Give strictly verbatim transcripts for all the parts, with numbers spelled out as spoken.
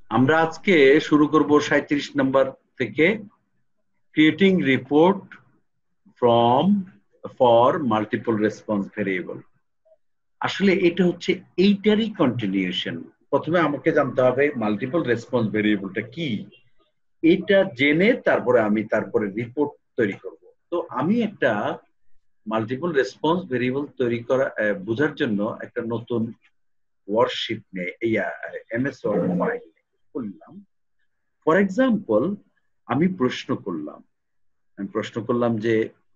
আমরা আজকে শুরু করব সাঁইত্রিশ নম্বর থেকে, creating report from for multiple response variable. আসলে এটা হচ্ছে এইটারই কন্টিনিউশন। প্রথমে আমাকে জানতে হবে মাল্টিপল রেসপন্স ভেরিয়েবলটা কি, এটা জেনে তারপরে আমি তারপরে রিপোর্ট তৈরি করব। তো আমি একটা মাল্টিপল রেসপন্স ভেরিয়েবল তৈরি করা আহ, বোঝার জন্য একটা নতুন ওয়ার্কশিট নিয়ে এই এমএস ওয়ার্ড ফাইল করলাম। ফর এক্সাম্পল, আমি প্রশ্ন করলাম আমি প্রশ্ন করলাম যে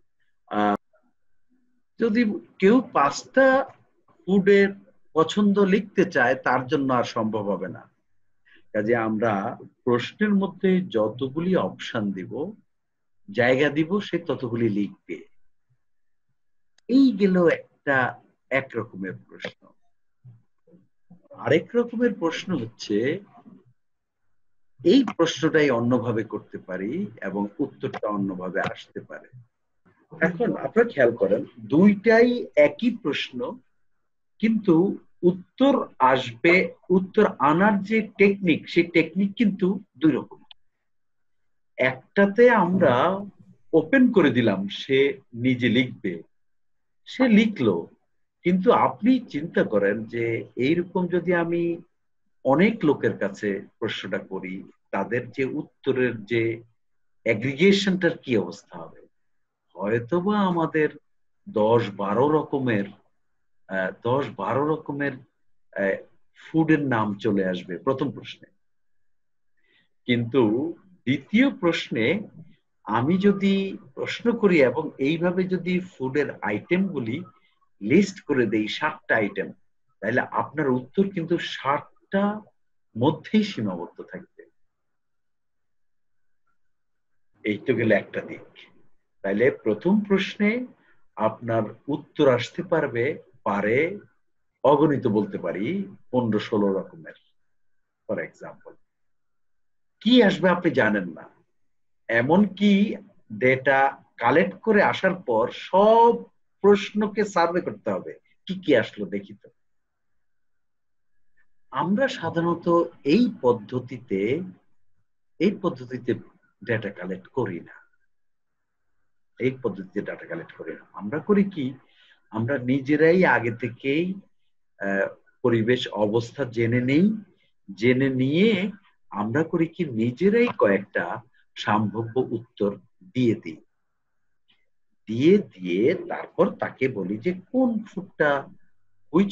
যদি কেউ পাঁচটা ফুডের পছন্দ লিখতে চায় তার জন্য আর সম্ভব হবে না। কাজে আমরা প্রশ্নের মধ্যে যতগুলি অপশন দিব, জায়গা দিব, সে ততগুলি লিখবে। এই গেল একটা এক রকমের প্রশ্ন। আরেক রকমের প্রশ্ন হচ্ছে, এই প্রশ্নটাই অন্যভাবে করতে পারি এবং উত্তরটা অন্যভাবে আসতে পারে। এখন আপনারা খেয়াল করেন, দুইটাই একই প্রশ্ন, কিন্তু উত্তর আসবে, উত্তর আনার যে টেকনিক, সেই টেকনিক কিন্তু দুই রকম। একটাতে আমরা ওপেন করে দিলাম, সে নিজে লিখবে, সে লিখলো। কিন্তু আপনি চিন্তা করেন যে এইরকম যদি আমি অনেক লোকের কাছে প্রশ্নটা করি, তাদের যে উত্তরের যে অ্যাগ্রিগেশনটার কি অবস্থা হবে। হয়তোবা আমাদের দশ বারো রকমের আহ, দশ বারো রকমের ফুডের নাম চলে আসবে প্রথম প্রশ্নে। কিন্তু দ্বিতীয় প্রশ্নে আমি যদি প্রশ্ন করি এবং এইভাবে যদি ফুডের আইটেমগুলি লিস্ট করে দেই, সাতটা আইটেম, তাহলে আপনার উত্তর কিন্তু সাতটা মধ্যেই সীমাবদ্ধ থাকবে। এই তো গেলে একটা দিক। তাইলে প্রথম প্রশ্নে আপনার উত্তর আসতে পারবে পারে অগণিত, বলতে পারি পনেরো ষোলো রকমের। ফর এক্সাম্পল, কি আসবে আপনি জানেন না। এমনকি ডেটা কালেক্ট করে আসার পর সব প্রশ্নকে সার্ভে করতে হবে, কি কি আসলো দেখি তো। আমরা সাধারণত এই পদ্ধতিতে এই পদ্ধতিতে ডেটা কালেক্ট করি না। এই পদ্ধতিতে ডাটা কালেক্ট করি না। আমরা করি কি, আমরা নিজেরাই আগে থেকেই পরিবেশ অবস্থা জেনে নেই। জেনে নিয়ে আমরা করি কি, নিজেরাই কয়েকটা সম্ভাব্য উত্তর দিয়ে দিই। দিয়ে দিয়ে তারপর তাকে বলি যে কোন ফুডটা, which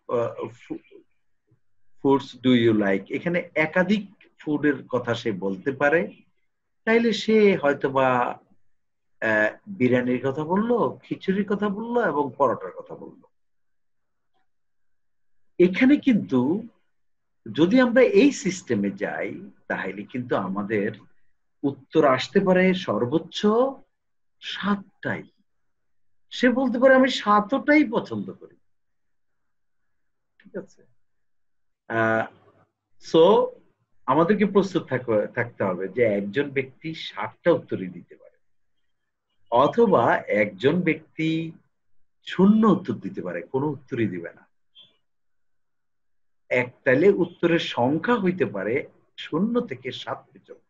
foods do you like. এখানে একাধিক ফুডের কথা সে বলতে পারে। তাইলে সে হয়তোবা আহ বিরিয়ানির কথা বললো, খিচুড়ির কথা বললো এবং পরোটার কথা বললো। এখানে কিন্তু যদি আমরা এই সিস্টেমে যাই, তাহলে কিন্তু আমাদের উত্তর আসতে পারে সর্বোচ্চ সাতটাই। সে বলতে পারে আমি সাতটাই পছন্দ করি। ঠিক আছে। আহ সো আমাদেরকে প্রস্তুত থাকতে হবে যে একজন ব্যক্তি সাতটা উত্তরই দিতে পারে, অথবা একজন ব্যক্তি শূন্য উত্তর দিতে পারে, কোনো উত্তরই দিবে না। এক তাইলে উত্তরের সংখ্যা হইতে পারে শূন্য থেকে সাত পর্যন্ত।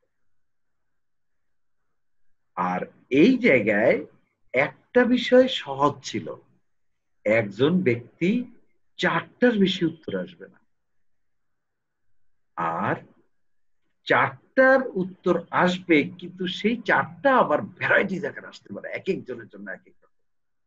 আর এই জায়গায় একটা বিষয় সহজ ছিল, একজন ব্যক্তি চারটার বেশি উত্তর আসবে না। আর চারটার উত্তর আসবে, কিন্তু সেই চারটা আবার ভ্যারাইটি আকারে আসতে পারে, এক একজনের জন্য এক এক রকম।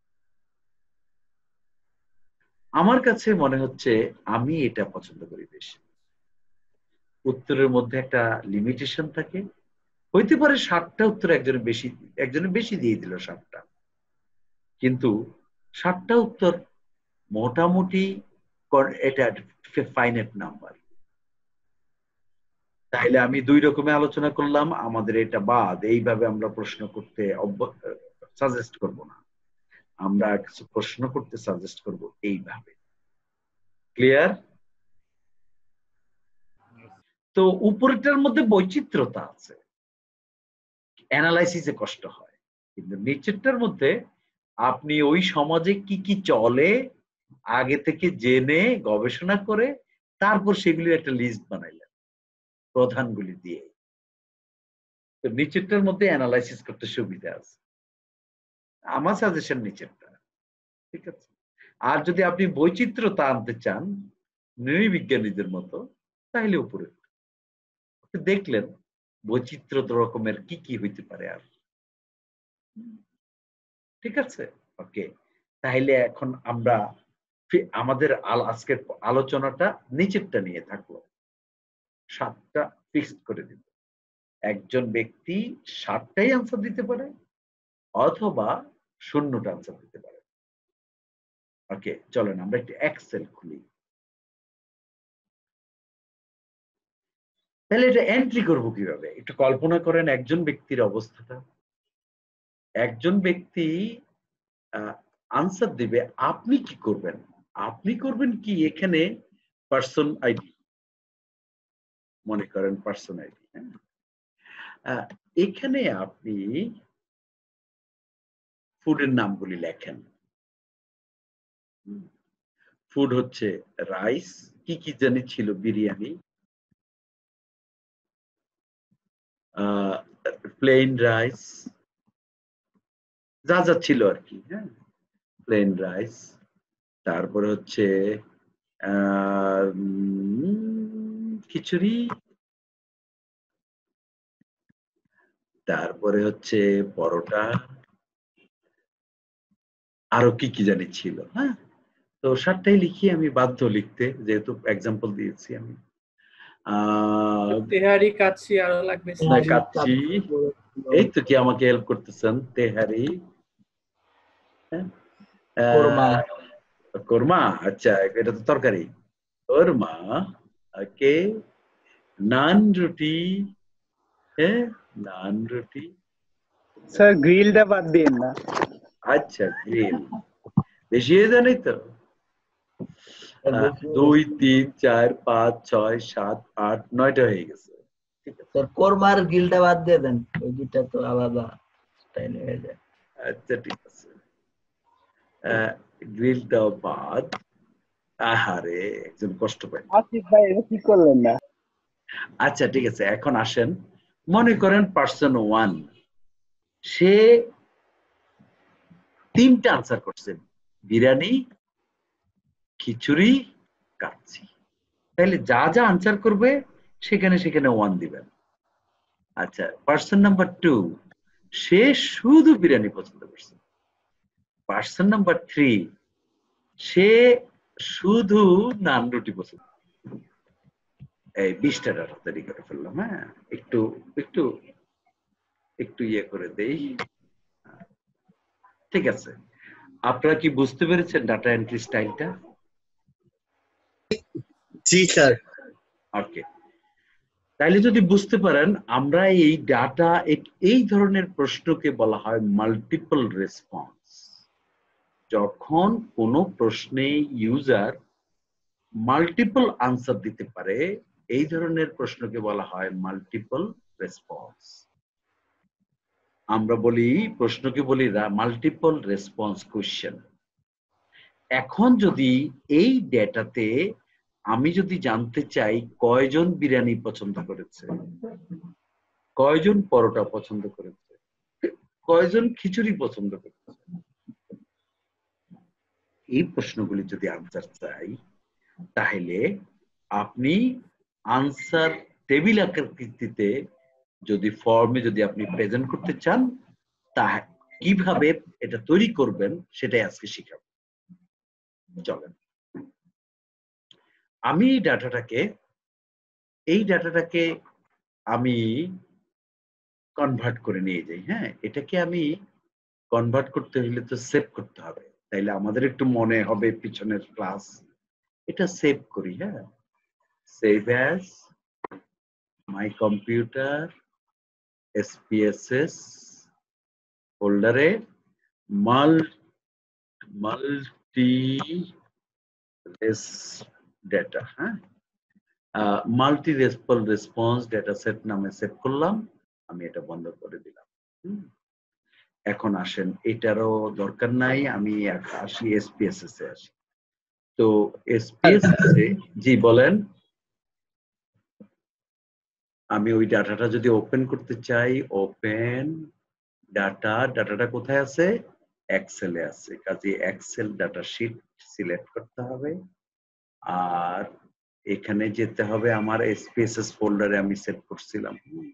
আমার কাছে মনে হচ্ছে আমি এটা পছন্দ করি বেশি। উত্তরের মধ্যে একটা লিমিটেশন থাকে। হইতে পারে সাতটা উত্তর একজনের বেশি, একজনের বেশি দিয়ে দিল সাতটা, কিন্তু সাতটা উত্তর মোটামুটি এটা ফাইনাইট নাম্বার। তাইলে আমি দুই রকমের আলোচনা করলাম, আমাদের এটা বাদ, এইভাবে আমরা প্রশ্ন করতে সাজেস্ট করব না। আমরা কিছু প্রশ্ন করতে সাজেস্ট করব এইভাবে। ক্লিয়ার? তো উপরেটার মধ্যে বৈচিত্র্যতা আছে, অ্যানালাইসিসে কষ্ট হয়, কিন্তু নিচেরটার মধ্যে আপনি ওই সমাজে কি কি চলে আগে থেকে জেনে গবেষণা করে তারপর সেগুলির একটা লিস্ট বানাইলেন। প্রধানগুলি দিয়ে। তো নিচেরটার মধ্যে অ্যানালাইসিস করতে সুবিধা আছে। আমার সাজেশন নিচেরটা, ঠিক আছে। আর যদি আপনি বৈচিত্র্যতা আনতে চান নৃবিজ্ঞানীদের মতো, তাহলে উপরে দেখলেন বৈচিত্র্য রকমের কি কি হইতে পারে। আর ঠিক আছে, ওকে। তাহলে এখন আমরা আমাদের আজকের আলোচনাটা নিচেরটা নিয়ে থাকলো। সাতটা ফিক্সড করে দিব। একজন ব্যক্তি সাতটাই আনসার দিতে পারে অথবা শূন্যটা আনসার দিতে পারে। ওকে, চলেন আমরা একটু এক্সেল খুলি। তাহলে এটা এন্ট্রি করব কিভাবে? একটু কল্পনা করেন একজন ব্যক্তির অবস্থাটা। একজন ব্যক্তি আনসার দিবে, আপনি কি করবেন? আপনি করবেন কি, এখানে পার্সন আইডি মনে করেন, পার্সন আইডি, হ্যাঁ, এখানে আপনি ফুডের নামগুলি লেখেন। ফুড হচ্ছে রাইস, কি কি জানি ছিল, বিরিয়ানি, প্লেন রাইস, যা যা ছিল আর কি, হ্যাঁ, প্লেন রাইস। তারপরে হচ্ছে খিচুড়ি, তারপরে হচ্ছে পরোটা, আরো কি কি জানি ছিল, হ্যাঁ। তো সাতটাই লিখি, আমি বাধ্য লিখতে, যেহেতু এক্সাম্পল দিয়েছি আমি। তেহারি, কাচ্চি, আরো লাগবে কাচ্চি, এই তো কি আমাকে হেল্প করতেছেন, তেহারি, কোরমা, কোরমা, আচ্ছা এটা তো তরকারি, কোরমা, ওকে। নান রুটি, হ্যাঁ, নান রুটি। স্যার গ্রিলটা বাদ দিন না। আচ্ছা, গ্রিল বেশি হয়ে জানি তো। দুই তিন চার পাঁচ ছয় সাত আট নয়টা হয়ে গেছে। স্যার কোরমার গ্রিলটা বাদ দিয়ে দেন, ওই দুইটা তো আলাদা স্টাইল হয়ে যায়। আচ্ছা ঠিক আছে, গ্রিলটা বাদ। আহারে, একজন কষ্ট পায়। আসিফ ভাই এটা কি করলেন না? আচ্ছা ঠিক আছে, এখন আসেন, মনে করেন পার্সন ওয়ান, সে তিনটা আনসার করছে, বিরিয়ানি, খিচুড়ি, কাচ্চি। তাহলে যা যা আনসার করবে সেখানে সেখানে ওয়ান দিবেন। আচ্ছা, পার্সন নাম্বার টু, সে শুধু বিরিয়ানি পছন্দ করছে। পার্সন নাম্বার থ্রি, সে শুধু নান রুটি পছন্দ। এই বিশটা ডাটা তৈরি করে ফেললাম, হ্যাঁ। একটু একটু একটু ইয়ে করে দেই, ঠিক আছে। আপনারা কি বুঝতে পেরেছেন ডাটা এন্ট্রি স্টাইলটা? জি স্যার। ওকে, তাইলে যদি বুঝতে পারেন, আমরা এই ডাটা, এই ধরনের প্রশ্নকে বলা হয় মাল্টিপল রেসপন্স। যখন কোনো প্রশ্নে ইউজার মাল্টিপল আনসার দিতে পারে, এই ধরনের প্রশ্নকে বলা হয় মাল্টিপল রেসপন্স। আমরা বলি, প্রশ্নকে বলি মাল্টিপল রেসপন্স কোশ্চেন। এখন যদি এই ডেটাতে আমি যদি জানতে চাই কয়জন বিরিয়ানি পছন্দ করেছে, কয়জন পরোটা পছন্দ করেছে, কয়জন খিচুড়ি পছন্দ করেছে, এই প্রশ্নগুলি যদি আনসার চাই, তাহলে আপনি আনসার টেবিল আকৃতিতে যদি ফর্মে যদি আপনি প্রেজেন্ট করতে চান, তা কিভাবে এটা তৈরি করবেন সেটাই আজকে শিখাবো। চলেন আমি এই ডাটাটাকে এই ডাটাটাকে আমি কনভার্ট করে নিয়ে যাই, হ্যাঁ। এটাকে আমি কনভার্ট করতে হলে তো সেভ করতে হবে, তাইলে আমাদের একটু মনে হবে পিছনের ক্লাস। এটা সেভ করি, হ্যাঁ। Save as my computer SPSS ফোল্ডারে মাল মাল্টি রেস ডেটা, হ্যাঁ, মাল্টি রেসপল রেসপন্স ডেটা সেট নামে সেভ করলাম। আমি এটা বন্ধ করে দিলাম। এখন আসেন, এটারও দরকার নাই, আমি আসি এসপিএসএস এ আসি। তো এসপিএসএস এ, জি বলেন। আমি ওই ডাটাটা যদি ওপেন করতে চাই, ওপেন ডাটা, ডাটাটা কোথায় আছে? এক্সেলে আছে। কাজে এক্সেল ডাটা শিট সিলেক্ট করতে হবে, আর এখানে যেতে হবে আমার এসপিএসএস ফোল্ডারে আমি সেট করছিলাম।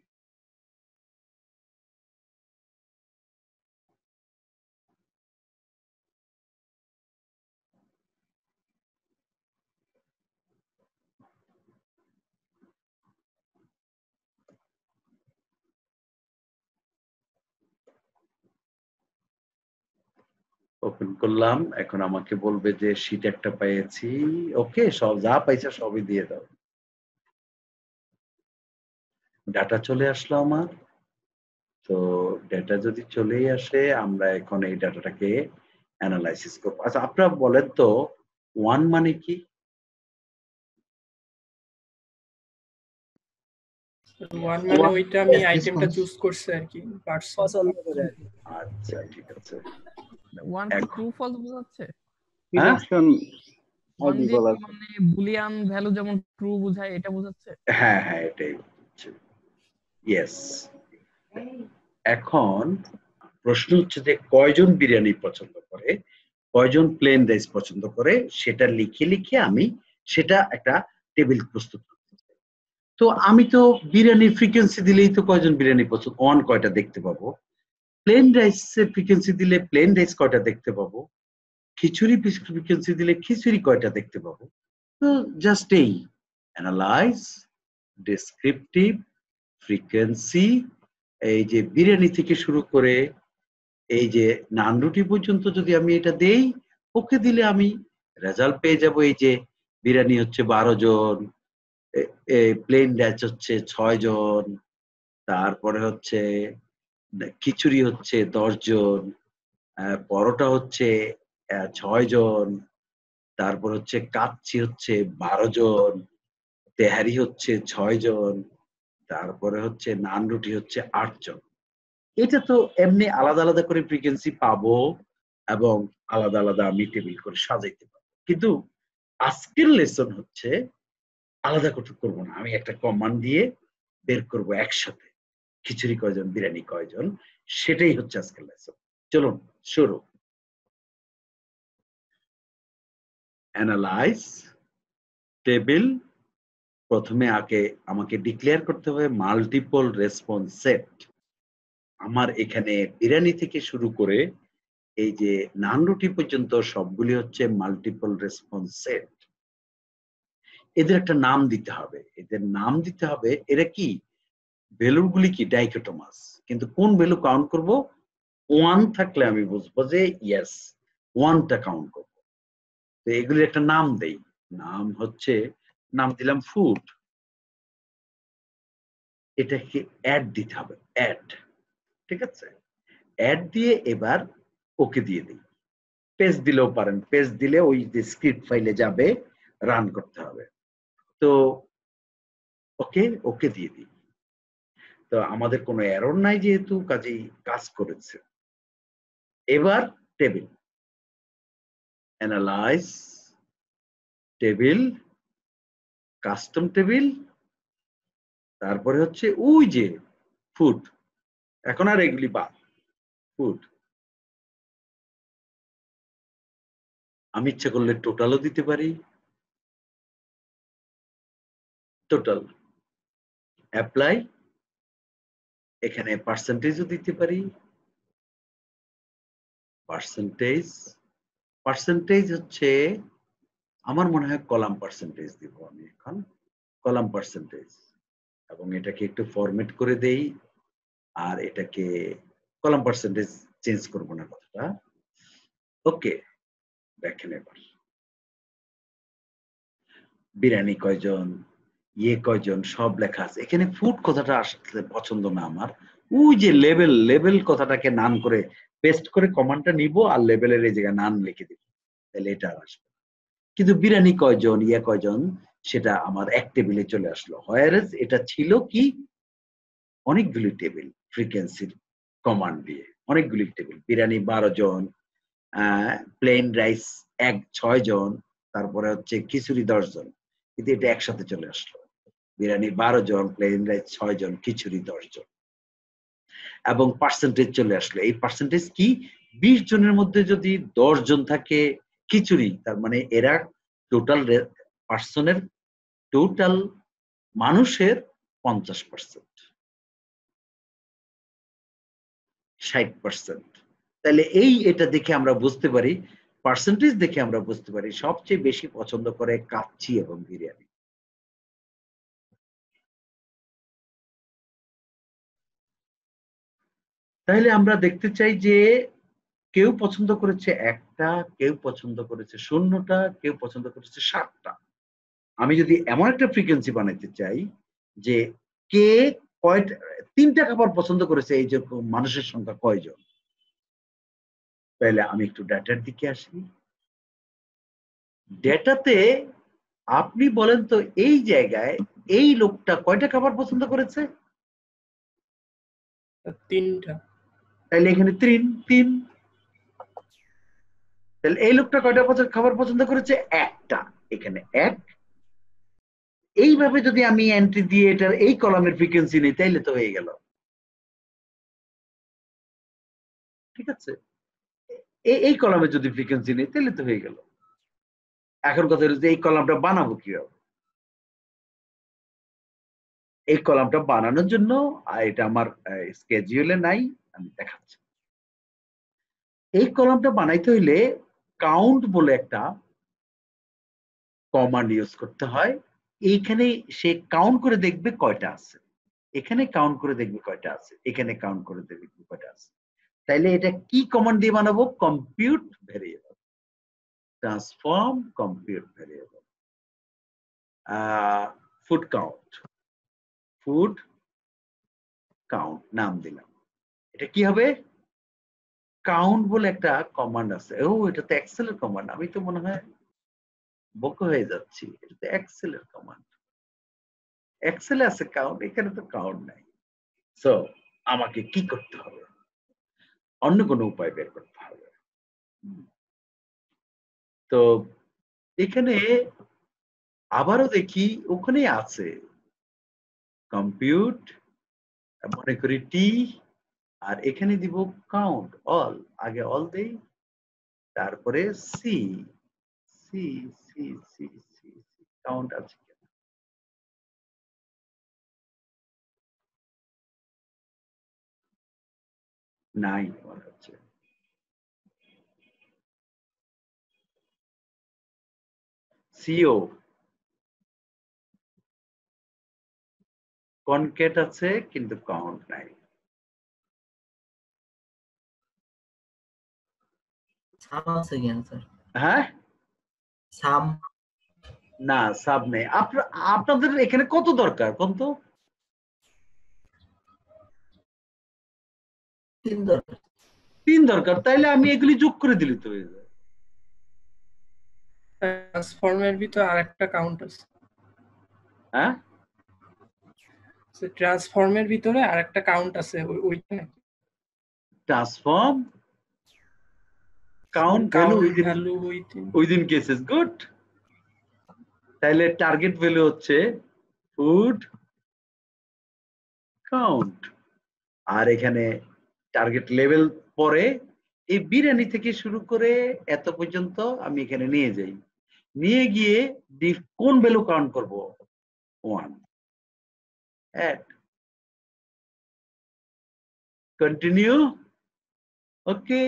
ওপেন করলাম, এখন আমাকে বলবে যে শীট একটা পেয়েছি। ওকে, সব যা পাইছে সবই দিয়ে দাও। ডাটা চলে আসলো আমার। তো ডাটা যদি চলেই আসে, আমরা এখন এই ডাটাটাকে অ্যানালাইসিস করব। আচ্ছা, আপনারা বলেন তো ওয়ান মানে কি? ওয়ান মানে ওইটা আমি আইটেমটা চুজ করছি আর কি, পারসন। পছন্দ করে আর কি। আচ্ছা, ঠিক আছে। ওয়ান কি ট্রু ফলস বোঝাচ্ছে? হ্যাঁ? অপশন ওয়ান আগে দিয়ে বলা কি মানে বুলিয়ান ভ্যালু যেমন ট্রু বোঝায় এটা বোঝাচ্ছে? হ্যাঁ হ্যাঁ, এটাই হচ্ছে। ইয়েস। এখন প্রশ্ন হচ্ছে যে কয়জন বিরিয়ানি পছন্দ করে, কয়জন প্লেন রাইস পছন্দ করে, সেটা লিখে লিখে আমি সেটা একটা টেবিল প্রস্তুত করতে চাই। তো আমি তো বিরিয়ানির ফ্রিকোয়েন্সি দিলেই তো কয়জন বিরিয়ানি পছন্দ, ওয়ান কয়টা দেখতে পাবো। প্লেন রাইসের ফ্রিকোয়েন্সি দিলে প্লেন রাইস কয়টা দেখতে পাবো। খিচুড়ি ফ্রিকোয়েন্সি দিলে খিচুড়ি কয়টা দেখতে পাবো। তো জাস্ট এই অ্যানালাইজ, ডেসক্রিপটিভ, ফ্রিকোয়েন্সি, এই যে বিরিয়ানি থেকে শুরু করে এই যে নান রুটি পর্যন্ত যদি আমি এটা দেই, ওকে দিলে আমি রেজাল্ট পেয়ে যাব। এই যে বিরিয়ানি হচ্ছে বারো জন, প্লেন রাইস হচ্ছে ছয় জন, তারপরে হচ্ছে খিচুড়ি হচ্ছে দশ জন, পরোটা হচ্ছে ছয় জন, তারপর হচ্ছে কাচ্চি হচ্ছে বারো জন, তেহারি হচ্ছে ছয় জন, তারপরে হচ্ছে নান রুটি হচ্ছে আট জন। এটা তো এমনি আলাদা আলাদা করে ফ্রিকোয়েন্সি পাবো এবং আলাদা আলাদা আমি টেবিল করে সাজাইতে পারবো। কিন্তু আজকের লেসন হচ্ছে আলাদা করতে করবো না, আমি একটা কমান্ড দিয়ে বের করব একসাথে খিচুড়ি কয়জন, বিরিয়ানি কয়জন, সেটাই হচ্ছে আজকের লেসন। চলুন শুরু। Analyse table. প্রথমে আগে আমাকে ডিক্লেয়ার করতে হবে মাল্টিপল রেসপন্স সেট। আমার এখানে বিরিয়ানি থেকে শুরু করে এই যে নান রুটি পর্যন্ত সবগুলি হচ্ছে মাল্টিপল রেসপন্স সেট। এদের একটা নাম দিতে হবে, এদের নাম দিতে হবে। এরা কি ভ্যালুগুলি কি ডাইকোটোমাস, কিন্তু কোন ভ্যালু কাউন্ট করব? ওয়ান থাকলে আমি বুঝবো যে ইয়েস ওয়ানটা কাউন্ট করব। তো এগুলির একটা নাম দেই, নাম হচ্ছে, নাম দিলাম ফুড। এটাকে অ্যাড দিতে হবে, অ্যাড। ঠিক আছে, অ্যাড দিয়ে এবার ওকে দিয়ে দিই। পেজ দিলেও পারেন, পেজ দিলে ওই যে স্ক্রিপ্ট ফাইলে যাবে, রান করতে হবে। তো ওকে, ওকে দিয়ে দিই। তো আমাদের কোনো এরর নাই যেহেতু, কাজেই কাজ করেছে। এবার table, analyse table, custom table, তারপরে হচ্ছে ওই যে ফুড। এখন আর এগুলি বাদ, ফুড। আমি ইচ্ছা করলে টোটালও দিতে পারি, টোটাল। অ্যাপ্লাই, এখানে পার্সেন্টেজও দিতে পারি, পার্সেন্টেজ। পার্সেন্টেজ হচ্ছে আমার মনে হয় কলাম পার্সেন্টেজ দিব আমি এখন, কলাম পার্সেন্টেজ। এবং এটাকে একটু ফরম্যাট করে দেই, আর এটাকে কলাম পার্সেন্টেজ চেঞ্জ করব না কথাটা। ওকে, দেখেন এবার বিরিয়ানি কয়জন, ইয়ে কয়জন, সব লেখা আছে। এখানে ফুড কথাটা আসলে পছন্দ না আমার। ওই যে লেভেল, লেভেল কথাটাকে নান করে পেস্ট করে কমান্ডটা নিব, আর লেভেলের এই জায়গায় নান লিখে দিব, তাহলে এটা আর আসবে। কিন্তু বিরিয়ানি কয়জন, ইয়ে কয়জন, সেটা আমার এক টেবিলে চলে আসলো। হোয়ারেজ এটা ছিল কি অনেকগুলি টেবিল, ফ্রিকোয়েন্সির কমান্ড দিয়ে অনেকগুলি টেবিল। বিরিয়ানি বারো জন, প্লেন রাইস এক ছয় জন, তারপরে হচ্ছে খিচুড়ি দশ জন, কিন্তু এটা একসাথে চলে আসলো। বিরিয়ানি বারো জন, প্লেন রাইস ছয় জন, খিচুড়ি দশ জন। এবং পার্সেন্টেজ চলে আসলো। এই পার্সেন্টেজ কি? বিশ জনের মধ্যে যদি দশ জন থাকে খিচুড়ি, তার মানে এরা টোটাল পার্সনের টোটাল মানুষের পঞ্চাশ পার্সেন্ট, ষাট পার্সেন্ট। তাহলে এই এটা দেখে আমরা বুঝতে পারি, পার্সেন্টেজ দেখে আমরা বুঝতে পারি সবচেয়ে বেশি পছন্দ করে কাচ্চি এবং বিরিয়ানি। তাহলে আমরা দেখতে চাই যে কেউ পছন্দ করেছে একটা, কেউ পছন্দ করেছে শূন্যটা, কেউ পছন্দ করেছে সাতটা। আমি যদি এমন একটা ফ্রিকোয়েন্সি বানাইতে চাই যে কে কয়টা তিনটা খাবার পছন্দ করেছে, এই যে মানুষের সংখ্যা কয়জন, তাহলে আমি একটু ডেটার দিকে আসি। ডেটাতে আপনি বলেন তো এই জায়গায় এই লোকটা কয়টা খাবার পছন্দ করেছে? তিনটা। তাহলে এখানে তিন তিন। তাহলে এই লোকটা কয়টা খাবার পছন্দ করেছে? একটা, এখানে এক। এইভাবে যদি আমি এন্ট্রি দিয়ে এটার এই কলামের ফ্রিকোয়েন্সি নেই তাইলে তো হয়ে গেল। ঠিক আছে, এই কলামে যদি ফ্রিকোয়েন্সি নেই তাহলে তো হয়ে গেল। এখন কথা হলো যে এই কলামটা বানাবো কিভাবে? এই কলামটা বানানোর জন্য এটা আমার স্কেডিউলে নাই, আমি দেখাচ্ছি। এই কলামটা বানাইতে হইলে কাউন্ট বলে একটা কমান্ড ইউজ করতে হয়। এইখানে সে কাউন্ট করে দেখবে কয়টা আছে, এখানে কাউন্ট করে দেখবে কয়টা আছে, এখানে কাউন্ট করে দেখবে কয়টা আছে। তাইলে এটা কি কমান্ড দিয়ে বানাবো? Compute variable, transform compute variable, food count, food count নাম দিলাম। এটা কি হবে? কাউন্ট বলে একটা কমান্ড আছে। ও, এটা তো এক্সেল এর কমান্ড। আমি তো মনে হয় বোকা হয়ে যাচ্ছি। এটা তো এক্সেল এর কমান্ড। এক্সেলে আছে কাউন্ট, এখানে তো কাউন্ট নাই। সো আমাকে কি করতে হবে? অন্য কোনো উপায় বের করতে হবে। তো এখানে আবারও দেখি ওখানে আছে কম্পিউট, মনে করি টি, আর এখানে দিব কাউন্ট অল। আগে অল দেই, তারপরে see see see see see count আছে কিনা। নাই মনে হচ্ছে। সিও কনকেট আছে কিন্তু কাউন্ট নাই। সাম আছে কিনা স্যার? হ্যাঁ, সাম না সাব নেই। আপনাদের এখানে কত দরকার কোন তো? তিন দরকার। তিন দরকার, তাইলে আমি এগুলি যোগ করে দিলে তো হয়ে যায়। ট্রান্সফর্মের ভিতর আরেকটা কাউন্ট আছে। হ্যাঁ, ট্রান্সফর্মের ভিতরে আরেকটা কাউন্ট আছে, ওইটা নাকি? Transform count value value within cases. Good. তাহলে টার্গেট ভ্যালু হচ্ছে ফুড কাউন্ট, আর এখানে টার্গেট লেভেল পরে এই বিরিয়ানি থেকে শুরু করে এত পর্যন্ত আমি এখানে নিয়ে যাই। নিয়ে গিয়ে কোন ভ্যালু কাউন্ট করব? One. Add, continue. Okay,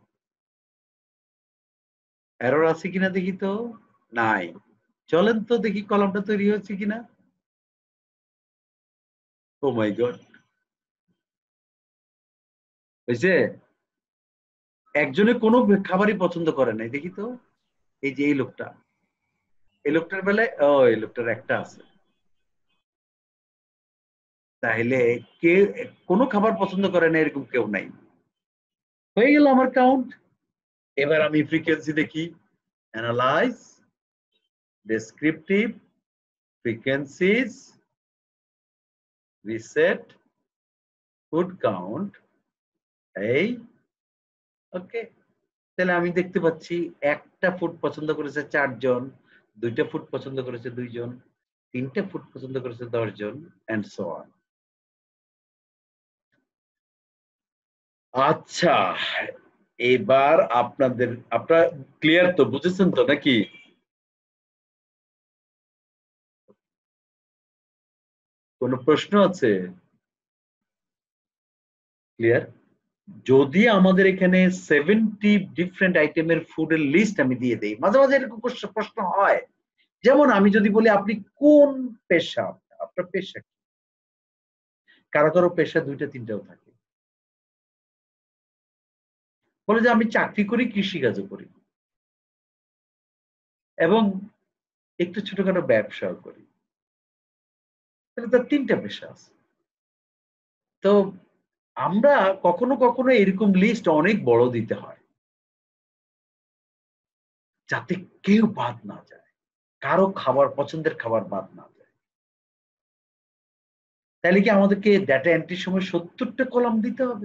error আছে কিনা দেখি তো। নাই। চলেন তো দেখি কলামটা তৈরি হচ্ছে কিনা। ও মাই গড, হয়েছে। একজনে কোনো খাবারই পছন্দ করে নাই, দেখি তো। এই যে এই লোকটা, এই লোকটার বেলায় ও এই লোকটার একটা আছে। তাহলে কে কোনো খাবার পছন্দ করে না এরকম কেউ নাই। হয়ে গেল আমার কাউন্ট। এবার আমি ফ্রিকোয়েন্সি দেখি, analyse, descriptive, frequencies, reset, food count. এই ওকে, তাহলে আমি দেখতে পাচ্ছি একটা ফুড পছন্দ করেছে চারজন, দুইটা ফুড পছন্দ করেছে দুইজন, তিনটা ফুড পছন্দ করেছে দশ জন এন্ড সো অন। আচ্ছা, এবার আপনাদের আপনারা ক্লিয়ার তো, বুঝেছেন তো নাকি? কোনো প্রশ্ন আছে? ক্লিয়ার? যদি আমাদের এখানে সেভেন্টি ডিফারেন্ট আইটেমের ফুডের লিস্ট আমি দিয়ে দেই, মাঝে মাঝে এরকম প্রশ্ন হয়, যেমন আমি যদি বলি আপনি কোন পেশা, আপনার পেশা কি? কারো কারো পেশা দুইটা তিনটাও থাকে, বলে যে আমি চাকরি করি, কৃষিকাজও করি, এবং একটু ছোটখাটো ব্যবসাও করি, তাহলে তার তিনটা পেশা আছে। তো আমরা কখনো কখনো এরকম লিস্ট অনেক বড় দিতে হয়, যাতে কেউ বাদ না যায়, কারো খাবার পছন্দের খাবার বাদ না যায়। তাহলে কি আমাদেরকে ডাটা এন্ট্রির সময় সত্তরটা কলাম দিতে হবে?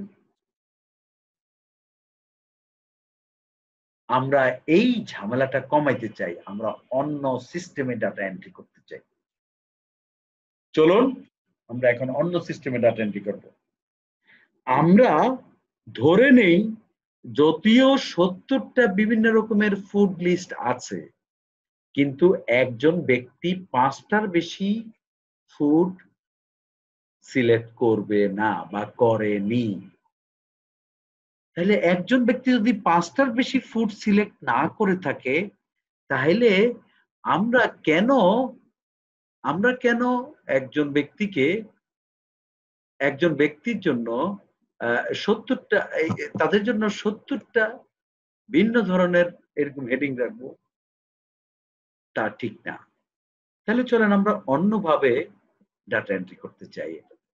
আমরা এই ঝামেলাটা কমাইতে চাই, আমরা অন্য সিস্টেমে ডাটা এন্ট্রি করতে চাই। চলুন আমরা এখন অন্য সিস্টেমে ডাটা এন্ট্রি করব। আমরা ধরে নেই যদিও সত্তরটা বিভিন্ন রকমের ফুড লিস্ট আছে, কিন্তু একজন ব্যক্তি পাঁচটার বেশি ফুড সিলেক্ট করবে না বা করেনি। তাহলে একজন ব্যক্তি যদি পাঁচটার বেশি ফুড সিলেক্ট না করে থাকে, তাহলে আমরা কেন আমরা কেন একজন ব্যক্তিকে একজন ব্যক্তির জন্য সত্তরটা তাদের জন্য সত্তরটা ভিন্ন ধরনের এরকম হেডিং রাখবো? তা ঠিক না। তাহলে চলেন আমরা অন্যভাবে ডাটা এন্ট্রি করতে চাই।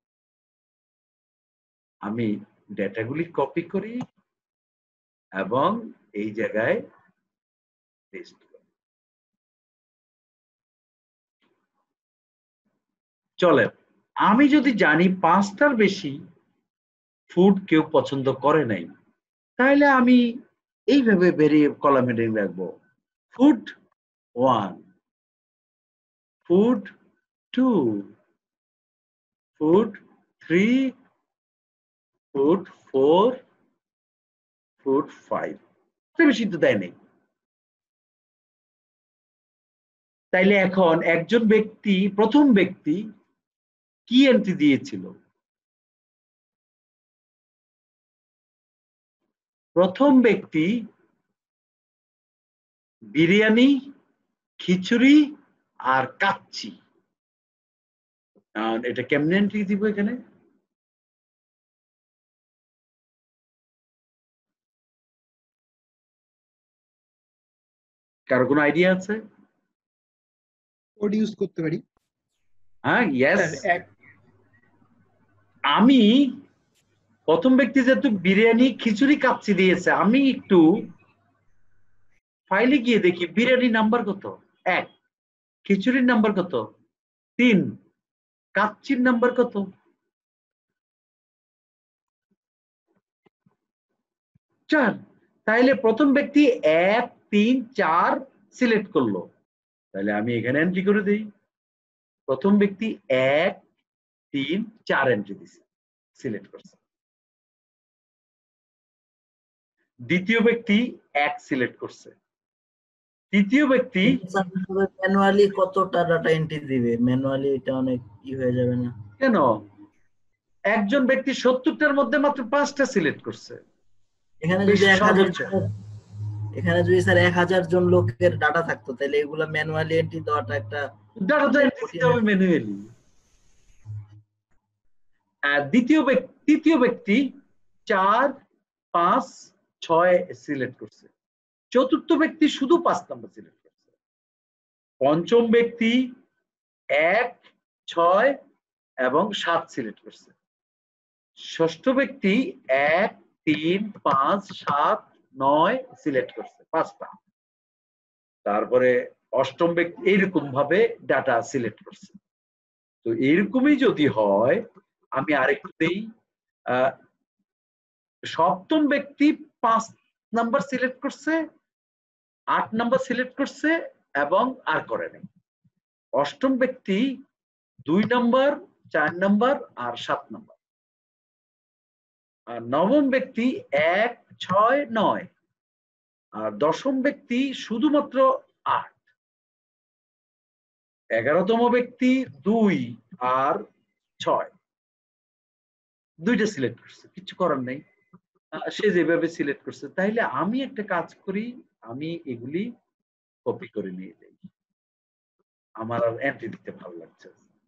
আমি ডেটাগুলি কপি করি এবং এই জায়গায় পেস্ট করি। চলেন আমি যদি জানি পাঁচটার বেশি ফুড কেউ পছন্দ করে নাই, তাহলে আমি এইভাবে বেরিয়ে কলাম হেডিং রাখবো, food one, food two, food three, food four, food five. বেশি তো দেয় নেই। তাইলে এখন একজন ব্যক্তি, প্রথম ব্যক্তি কি এন্ট্রি দিয়েছিল? প্রথম ব্যক্তি বিরিয়ানি, খিচুড়ি আর কাচ্চি। এটা কেমনে এন্ট্রি দিব এখানে? কারো কোনো আইডিয়া আছে? কোড ইউজ করতে পারি। হ্যাঁ, ইয়েস। আমি প্রথম ব্যক্তি যেহেতু বিরিয়ানি, খিচুড়ি, কাচ্চি দিয়েছে, আমি একটু ফাইলে গিয়ে দেখি বিরিয়ানি নাম্বার কত, এক, খিচুড়ির নাম্বার কত, তিন, কাচ্চির নাম্বার কত, চার। তাইলে প্রথম ব্যক্তি এক, তিন, চার সিলেক্ট করলো। তাহলে আমি এখানে এন্ট্রি করে দিই, প্রথম ব্যক্তি এক, তিন, চার এন্ট্রি দিছে, সিলেক্ট করছে। দ্বিতীয় ব্যক্তি এক সিলেক্ট করছে, তৃতীয় ব্যক্তি ম্যানুয়ালি কতটা ডাটা এন্ট্রি দিবে? ম্যানুয়ালি এটা অনেক ই হয়ে যাবে না? কেন? একজন ব্যক্তি সত্তরটার মধ্যে মাত্র পাঁচটা সিলেক্ট করছে। এখানে যদি এক হাজার এখানে যদি স্যার এক হাজার জন লোকের ডাটা থাকতো, তাহলে এগুলা ম্যানুয়ালি এন্ট্রি দেওয়াটা একটা ডাটা এন্ট্রি দিতে হবে ম্যানুয়ালি। আর দ্বিতীয় ব্যক্তি তৃতীয় ব্যক্তি চার, পাঁচ, ছয় সিলেক্ট করছে, চতুর্থ ব্যক্তি শুধু পাঁচ নাম্বার সিলেক্ট করছে, পঞ্চম ব্যক্তি এক, ছয় এবং সাত সিলেক্ট করছে, ষষ্ঠ ব্যক্তি এক, তিন, পাঁচ, সাত, নয় সিলেক্ট করছে, পাঁচটা। তারপরে অষ্টম ব্যক্তি এইরকম ভাবে ডাটা সিলেক্ট করছে। তো এরকমই যদি হয়, আমি আরেকটু দেই, আহ সপ্তম ব্যক্তি পাঁচ নাম্বার সিলেক্ট করছে, আট নাম্বার সিলেক্ট করছে এবং আর করে নাই। অষ্টম ব্যক্তি দুই নম্বর, চার নম্বর আর সাত নম্বর। আর নবম ব্যক্তি এক, ছয়, নয়। আর দশম ব্যক্তি শুধুমাত্র আট। এগারোতম ব্যক্তি দুই আর ছয়। দুইটা সিলেক্ট করছে, কিছু করার নেই, সে যেভাবে সিলেক্ট করছে। তাইলে আমি একটা কাজ করি, আমি এগুলি কপি করে নিয়ে যাই। আমার আর এন্ট্রি দিতে ভালো লাগছে।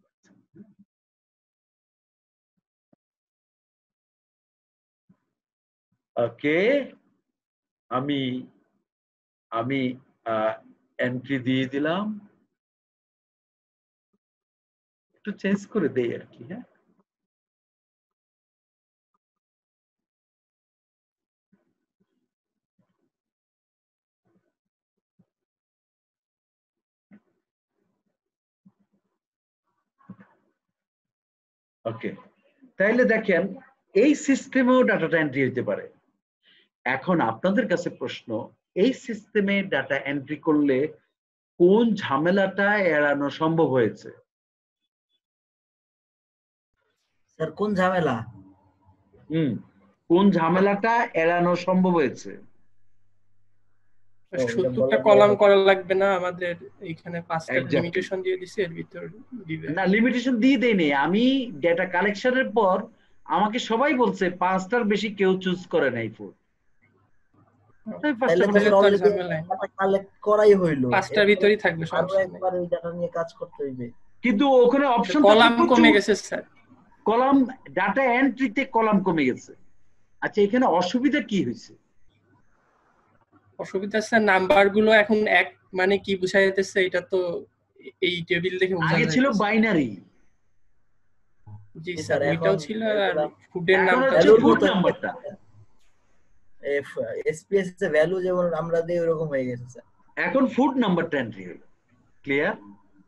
ওকে, আমি আমি এন্ট্রি দিয়ে দিলাম, একটু চেঞ্জ করে দেই আর কি। হ্যাঁ, ওকে, তাইলে দেখেন এই সিস্টেমেও ডাটাটা এন্ট্রি হতে পারে। এখন আপনাদের কাছে প্রশ্ন, এই সিস্টেমে ডাটা এন্ট্রি করলে কোন ঝামেলাটা এড়ানো সম্ভব হয়েছে? স্যার কোন ঝামেলা? হুম, কোন ঝামেলাটা এড়ানো সম্ভব হয়েছে? সত্তরটা কলাম করা লাগবে না, আমাদের এখানে পাঁচটা Exactly. লিমিটেশন দিয়ে দিছে, এর ভিতর দিবে না, লিমিটেশন দিয়ে দেয়নি। আমি ডেটা কালেকশনের পর আমাকে সবাই বলছে পাঁচটার বেশি কেউ চুজ করে নাই ফুড। তাহলে তো স্যার অলরেডি ডাটা কালেক্ট করাই হইলো, পাঁচটার ভিতরই থাকবে, আরো সমস্যা নেই। একবার ওই ডাটা নিয়ে কাজ করতে হইবে। কিন্তু ওখানে অপশন কলাম কমে গেছে স্যার, কলাম ডাটা এন্ট্রিতে কলাম কমে গেছে। আচ্ছা, এখানে অসুবিধা কি হয়েছে? অসুবিধা স্যার নাম্বার গুলো এখন এক মানে কি বুঝাই যাচ্ছে, এটা তো এই টেবিল দেখে বোঝা যায়। আগে ছিল বাইনারি। জি স্যার, ওইটাও ছিল, আর ফুডের এখন নামটা হচ্ছে ছিল। ফুড নাম্বারটা। এসপিএস এর ভ্যালু যেমন আমরা দেই ওরকম হয়ে গেছে স্যার। এখন ফুড নাম্বারটা এন্ট্রি হলো। ক্লিয়ার?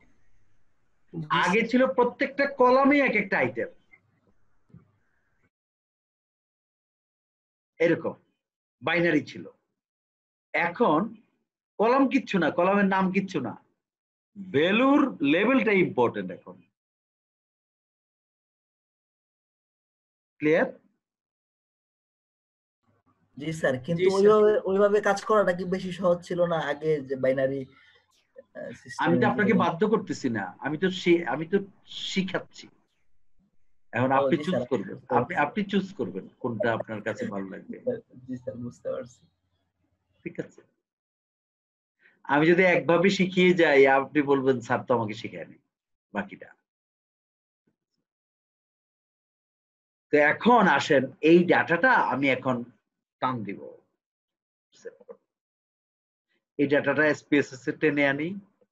আগে ছিল প্রত্যেকটা কলামে এক একটা আইটেম, এরকম বাইনারি ছিল। এখন কলাম কিচ্ছু না, কলামের নাম কিচ্ছু না, ভ্যালুর লেভেলটা ইম্পর্টেন্ট এখন। ক্লিয়ার? জি স্যার, কিন্তু ওইভাবে ওইভাবে কাজ করাটা কি বেশি সহজ ছিল না আগে, যে বাইনারি সিস্টেম? আমি তো আপনাকে বাধ্য করতেছি না, আমি তো আমি তো শিখাচ্ছি। এখন আপনি চুজ করবেন, আপনি আপনি চুজ করবেন কোনটা আপনার কাছে ভালো লাগবে। জি স্যার, বুঝতে পারছি। ঠিক আছে, আমি যদি একভাবে শিখিয়ে যাই আপনি বলবেন স্যার তো আমাকে শিখায়নি বাকিটা। তো এখন আসেন, এই ডাটাটা আমি এখন টান দিব। এই ডাটাটা এসপিএসএস এ টেনে আনি,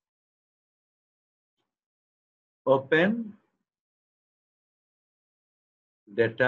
open data,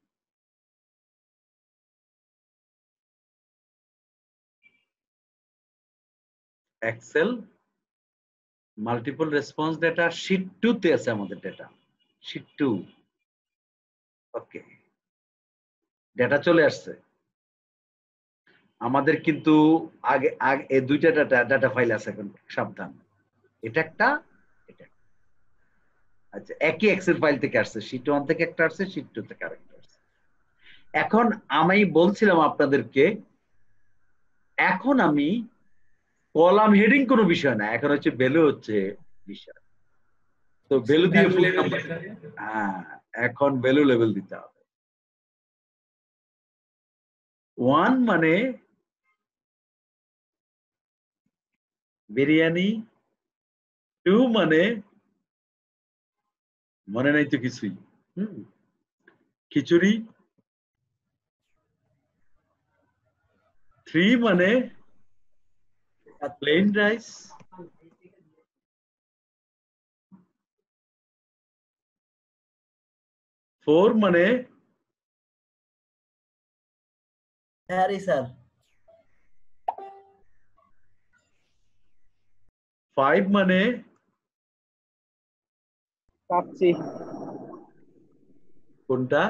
excel, multiple response data, sheet two তে আছে আমাদের data, sheet two. Okay, data চলে আসছে আমাদের, কিন্তু আগে আগে এই দুইটা ডাটা ডাটা ফাইল আছে, এখন সাবধান, এটা একটা, এটা। আচ্ছা, একই এক্সেল ফাইল থেকে আসছে, শীট ওয়ান থেকে একটা আসছে, শীট টু থেকে আরেকটা আসছে। এখন আমি বলছিলাম আপনাদেরকে, এখন আমি কলাম হেডিং কোনো বিষয় না, এখন হচ্ছে ভ্যালু হচ্ছে বিষয়। তো ভ্যালু দিয়ে হ্যাঁ, এখন ভ্যালু লেভেল দিতে হবে। ওয়ান মানে বিরিয়ানি, টু মানে মনে নাই তো কিছুই, হুম, খিচুড়ি, থ্রি মানে প্লেন রাইস, ফোর মানে হ্যাঁ স্যার, ফাইভ মানে কাচ্চি। কোনটা?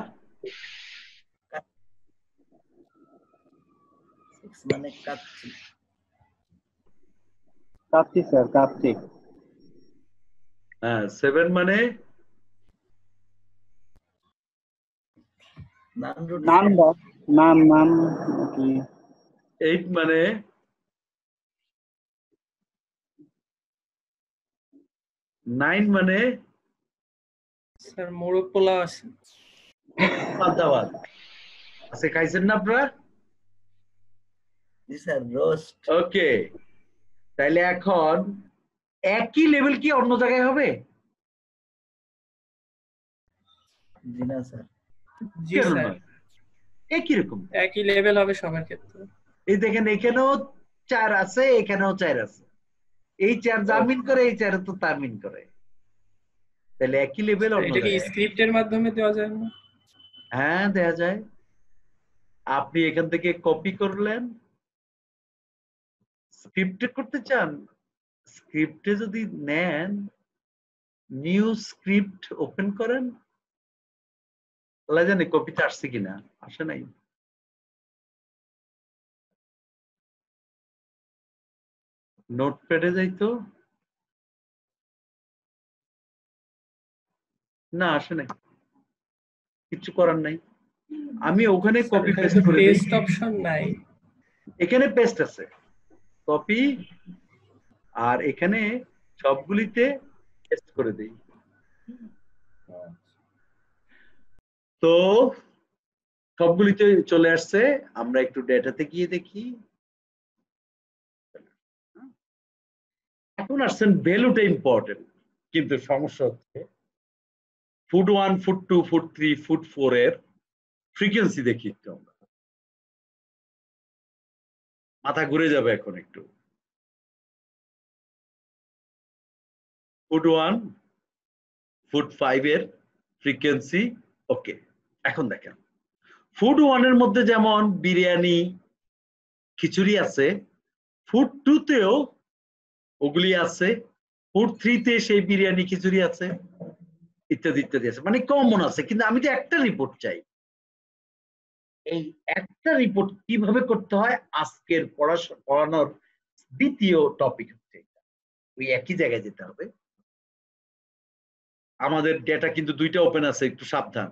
সিক্স মানে কাচ্চি। কাচ্চি স্যার, কাচ্চি। হ্যাঁ সেভেন মানে নান রুটি নাম দাও নাম নাম কি এইট মানে নাইন মানে স্যার মোরগ পোলাও আছে। পান্তাভাত আছে, খাইছেন না আপনারা? জি স্যার রোস্ট। ওকে, তাইলে এখন একই লেভেল কি অন্য জায়গায় হবে? জি না স্যার। জি কেন স্যার, নয়? একই রকম। একই লেভেল হবে সবার ক্ষেত্রে। এই দেখেন এখানেও চার আছে, এখানেও চার আছে, এই চার জামিন করে, এই চার তো তামিন করে, তাহলে একই লেভেল অন্য এটা কি জায়গায়। স্ক্রিপ্টের মাধ্যমে দেওয়া যায় না? হ্যাঁ দেয়া যায়। আপনি এখান থেকে কপি করলেন, স্ক্রিপ্টে করতে চান, স্ক্রিপ্টে যদি নেন, নিউ স্ক্রিপ্ট ওপেন করেন, আল্লাহ জানে কপিতে আসছে কিনা, আসে নাই। নোটপ্যাডে যাইতো, না আসে নাই, কিছু করার নাই, আমি ওখানে কপি পেস্ট করে দিই। পেস্ট অপশন নাই, এখানে পেস্ট আছে, কপি, আর এখানে সবগুলিতে পেস্ট করে দেই। তো সবগুলিতে চলে আসছে, আমরা একটু ডেটাতে গিয়ে দেখি। এখন আসছেন ভ্যালুটা ইম্পর্টেন্ট, কিন্তু সমস্যা হচ্ছে food one, food two, food three, food four এর ফ্রিকোয়েন্সি দেখি একটু আমরা, মাথা ঘুরে যাবে এখন একটু। ফুড ওয়ান, ফুড ফাইভ এর ফ্রিকোয়েন্সি ওকে। এখন দেখেন ফুড ওয়ান এর মধ্যে যেমন বিরিয়ানি, খিচুড়ি আছে, ফুড টু তেও ওগুলি আছে, ফুড থ্রি তে সেই বিরিয়ানি খিচুড়ি আছে, ইত্যাদি ইত্যাদি আছে, মানে কমন আছে। কিন্তু আমি তো একটা রিপোর্ট চাই, এই একটা রিপোর্ট কিভাবে করতে হয় আজকের পড়াশোনা পড়ানোর দ্বিতীয় টপিক হচ্ছে এটা। ওই একই জায়গায় যেতে হবে। আমাদের ডেটা কিন্তু দুইটা ওপেন আছে, একটু সাবধান।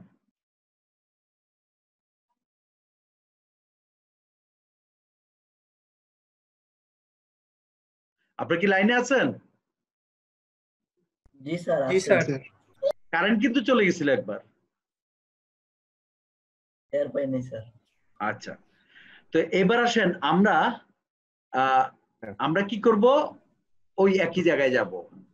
আপনারা কি লাইনে আছেন? জি স্যার। জি স্যার। কারেন্ট কিন্তু চলে গেছিল একবার। এর পাই নাই স্যার। আচ্ছা, তো এবার আসেন আমরা আহ আমরা কি করব, ওই একই জায়গায় যাব,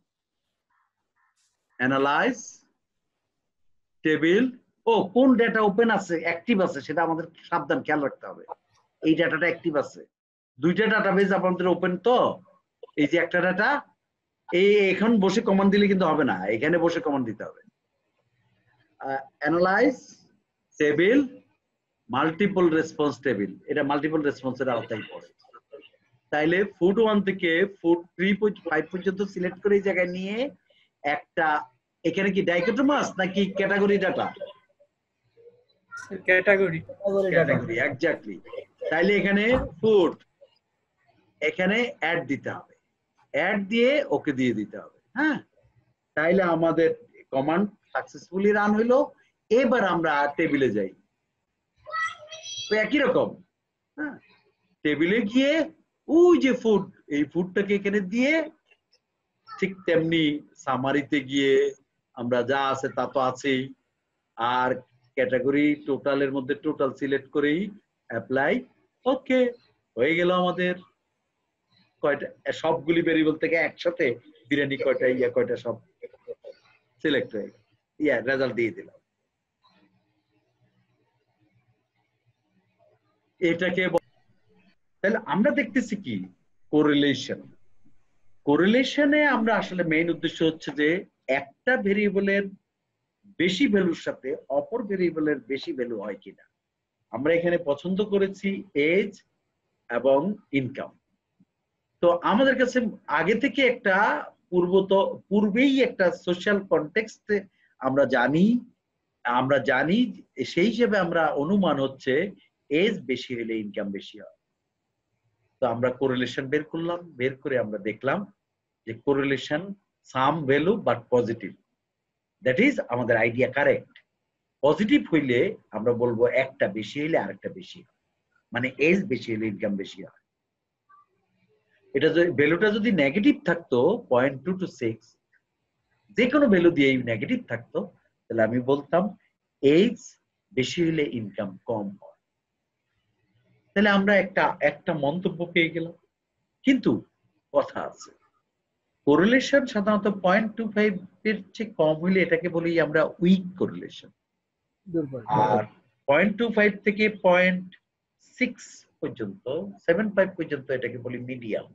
অ্যানালাইজ টেবিল। ও কোন ডেটা ওপেন আছে, অ্যাক্টিভ আছে, সেটা আমাদের সাবধান খেয়াল রাখতে হবে। এই ডাটাটা অ্যাক্টিভ আছে, দুইটা ডাটাবেজ আমাদের ওপেন। তো এই যে একটা ডাটা, এই এখন বসে কমান্ড দিলে কিন্তু হবে না, এখানে বসে কমান্ড দিতে হবে। Analyse table, multiple response table, এটা মাল্টিপল রেসপন্সের আওতায় পড়ে। তাইলে ফুড ওয়ান থেকে ফুড থ্রি ফাইভ পর্যন্ত সিলেক্ট করে এই জায়গায় নিয়ে একটা, এখানে কি ডাইকোটোমাস নাকি category data? Category. Category, exactly. তাইলে এখানে ফুড, এখানে অ্যাড দিতে হবে, অ্যাড দিয়ে ওকে দিয়ে দিতে হবে। হ্যাঁ, তাইলে আমাদের কমান্ড সাকসেসফুলি রান হইলো। এবার আমরা টেবিলে যাই, তো একই রকম। হ্যাঁ, টেবিলে গিয়ে ওই যে ফুড, এই ফুডটাকে এখানে দিয়ে, ঠিক তেমনি সামারিতে গিয়ে আমরা যা আছে তা তো আছেই, আর ক্যাটাগরি টোটালের মধ্যে টোটাল সিলেক্ট করেই অ্যাপ্লাই, ওকে হয়ে গেল আমাদের কয়টা, সবগুলি ভেরিয়েবল থেকে একসাথে বিরিয়ানি কয়টা, ইয়া কয়টা, সব সিলেক্ট হয়ে গেল, ইয়া রেজাল্ট দিয়ে দিলাম। এটাকে তাহলে আমরা দেখতেছি কি, কোরিলেশন। কোরিলেশনে আমরা আসলে মেইন উদ্দেশ্য হচ্ছে যে একটা ভেরিয়েবলের বেশি ভ্যালুর সাথে অপর ভেরিয়েবলের বেশি ভ্যালু হয় কিনা। আমরা এখানে পছন্দ করেছি এজ এবং ইনকাম। তো আমাদের কাছে আগে থেকে একটা পূর্বত পূর্বেই একটা সোশ্যাল কনটেক্সটে আমরা জানি, আমরা জানি সেই হিসেবে আমরা অনুমান হচ্ছে এজ বেশি হলে ইনকাম বেশি হয়। তো আমরা কোরিলেশন বের করলাম, বের করে আমরা দেখলাম যে correlation some value but positive, that is আমাদের আইডিয়া কারেক্ট। পজিটিভ হইলে আমরা বলবো একটা বেশি হইলে আরেকটা বেশি হয়, মানে এজ বেশি হলে ইনকাম বেশি হয়। এটা যদি ভ্যালুটা যদি নেগেটিভ থাকতো পয়েন্ট টু টু সিক্স, যে কোনো ভ্যালু দিয়ে নেগেটিভ থাকতো, তাহলে আমি বলতাম এজ বেশি হলে ইনকাম কম হয়। তাহলে আমরা একটা একটা মন্তব্য পেয়ে গেলাম। কিন্তু কথা আছে, কোরিলেশন সাধারণত পয়েন্ট টু ফাইভ এর চেয়ে কম হইলে এটাকে বলি আমরা উইক কোরিলেশন, আর পয়েন্ট টু ফাইভ থেকে পয়েন্ট সিক্স পর্যন্ত সেভেন ফাইভ পর্যন্ত এটাকে বলি মিডিয়াম,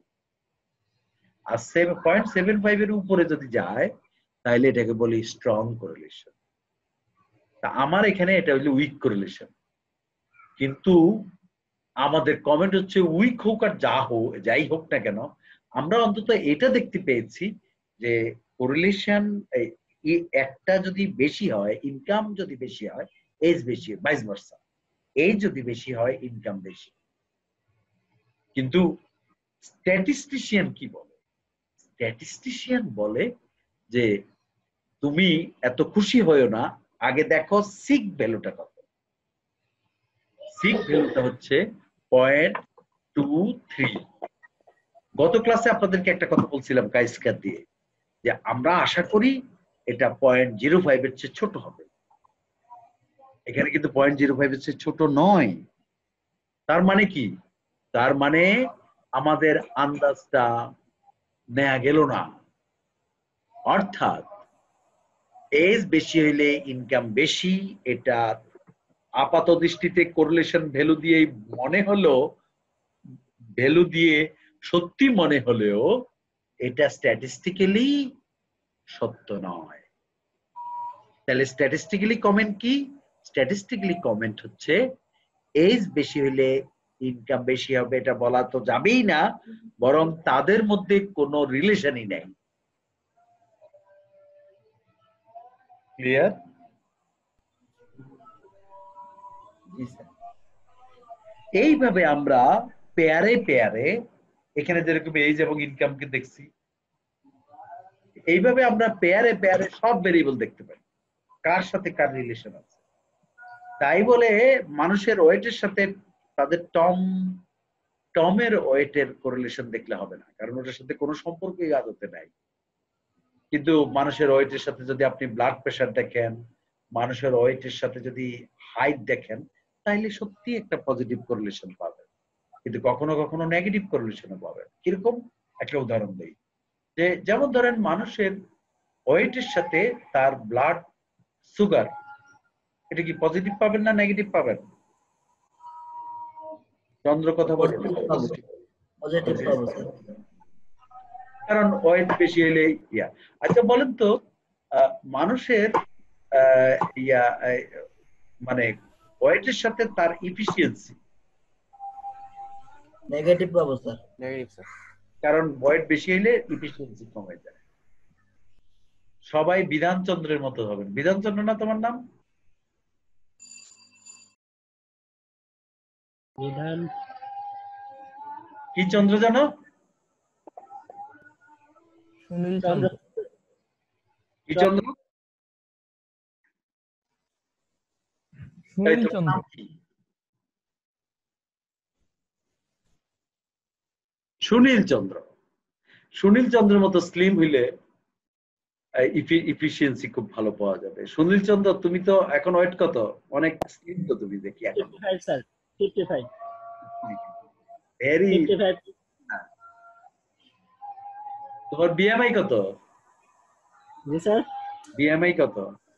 আর পয়েন্ট সেভেন ফাইভ এর উপরে যদি যায় তাহলে এটাকে বলি স্ট্রং কোরিলেশন। তা আমার এখানে এটা হলো উইক কোরিলেশন, কিন্তু আমাদের কমেন্ট হচ্ছে উইক হোক আর যা হোক যাই হোক না কেন, আমরা অন্তত এটা দেখতে পেয়েছি যে কোরিলেশন একটা যদি বেশি হয়, ইনকাম যদি বেশি হয় এজ বেশি, ভাইস ভার্সা, এজ যদি বেশি হয় ইনকাম বেশি। কিন্তু স্ট্যাটিস্টিশিয়ান কি বলে? স্ট্যাটিস্টিশিয়ান বলে যে তুমি এত খুশি হয়েও না, আগে দেখো সিক ভ্যালুটা কত। সিক ভ্যালুটা হচ্ছে পয়েন্ট টু থ্রি। গত ক্লাসে আপনাদেরকে একটা কথা বলছিলাম কাইস্কার দিয়ে, যে আমরা আশা করি এটা পয়েন্ট জিরো ফাইভ এর চেয়ে ছোট হবে। এখানে কিন্তু পয়েন্ট জিরো ফাইভ এর চেয়ে ছোট নয়। তার মানে কি? তার মানে আমাদের আন্দাজটা নেওয়া গেল না। অর্থাৎ এজ বেশি হইলে ইনকাম বেশি, এটা আপাত দৃষ্টিতে কোরিলেশন ভ্যালু দিয়ে মনে হলো, ভ্যালু দিয়ে সত্যি মনে হলেও এটা স্ট্যাটিস্টিক্যালি সত্য নয়। তাহলে স্ট্যাটিস্টিক্যালি কমেন্ট কি? স্ট্যাটিস্টিক্যালি কমেন্ট হচ্ছে এজ বেশি হলে ইনকাম বেশি হবে, এটা বলা তো যাবেই না, বরং তাদের মধ্যে কোনো রিলেশনই নেই। ক্লিয়ার? এইভাবে আমরা পেয়ারে পেয়ারে, এখানে যেরকম এজ এবং ইনকামকে দেখছি, এইভাবে আমরা পেয়ারে পেয়ারে সব ভেরিয়েবল দেখতে পাই, কার সাথে কার রিলেশন আছে। তাই বলে মানুষের ওয়েটের সাথে তাদের টম টমের ওয়েটের কোরিলেশন দেখলে হবে না, কারণ ওটার সাথে কোনো সম্পর্কই আদতে নাই। কিন্তু মানুষের ওয়েটের সাথে যদি আপনি ব্লাড প্রেশার দেখেন, মানুষের ওয়েটের সাথে যদি হাইট দেখেন, তাহলে সত্যি একটা পজিটিভ কোরিলেশন পাবেন, কিন্তু কখনো কখনো নেগেটিভ কোরিলেশনও পাবেন। কিরকম? একটা উদাহরণ দেই, যে যেমন ধরেন মানুষের ওয়েটের সাথে তার ব্লাড সুগার, এটা কি পজিটিভ পাবেন না নেগেটিভ পাবেন? চন্দ্র কথা বলুন। পজিটিভ পাবো স্যার, কারণ ওয়েট বেশি হলে ইয়া। আচ্ছা বলেন তো, মানুষের ইয়া মানে ওয়েটের সাথে তার ইফিসিয়েন্সি নেগেটিভ পাবো স্যার। নেগেটিভ স্যার, কারণ ওয়েট বেশি হলে ইফিসিয়েন্সি কমে যায়। সবাই বিধানচন্দ্রের মতো হবেন। বিধানচন্দ্র না তোমার নাম? বিধান কি চন্দ্র জানো? সুনীল চন্দ্র। কি চন্দ্র? সুনীল চন্দ্র। সুনীল চন্দ্র। সুনীল চন্দ্রের মতো স্লিম হইলে ইফিসিয়েন্সি খুব ভালো পাওয়া যাবে। সুনীল চন্দ্র, তুমি তো এখন ওয়েট কত? অনেক স্লিম তো তুমি, দেখি এখন। পঞ্চাশ স্যার, পঞ্চাশ। ভেরি। পঞ্চাশ। তোমার বিএমআই কত? জি স্যার। বিএমআই কত?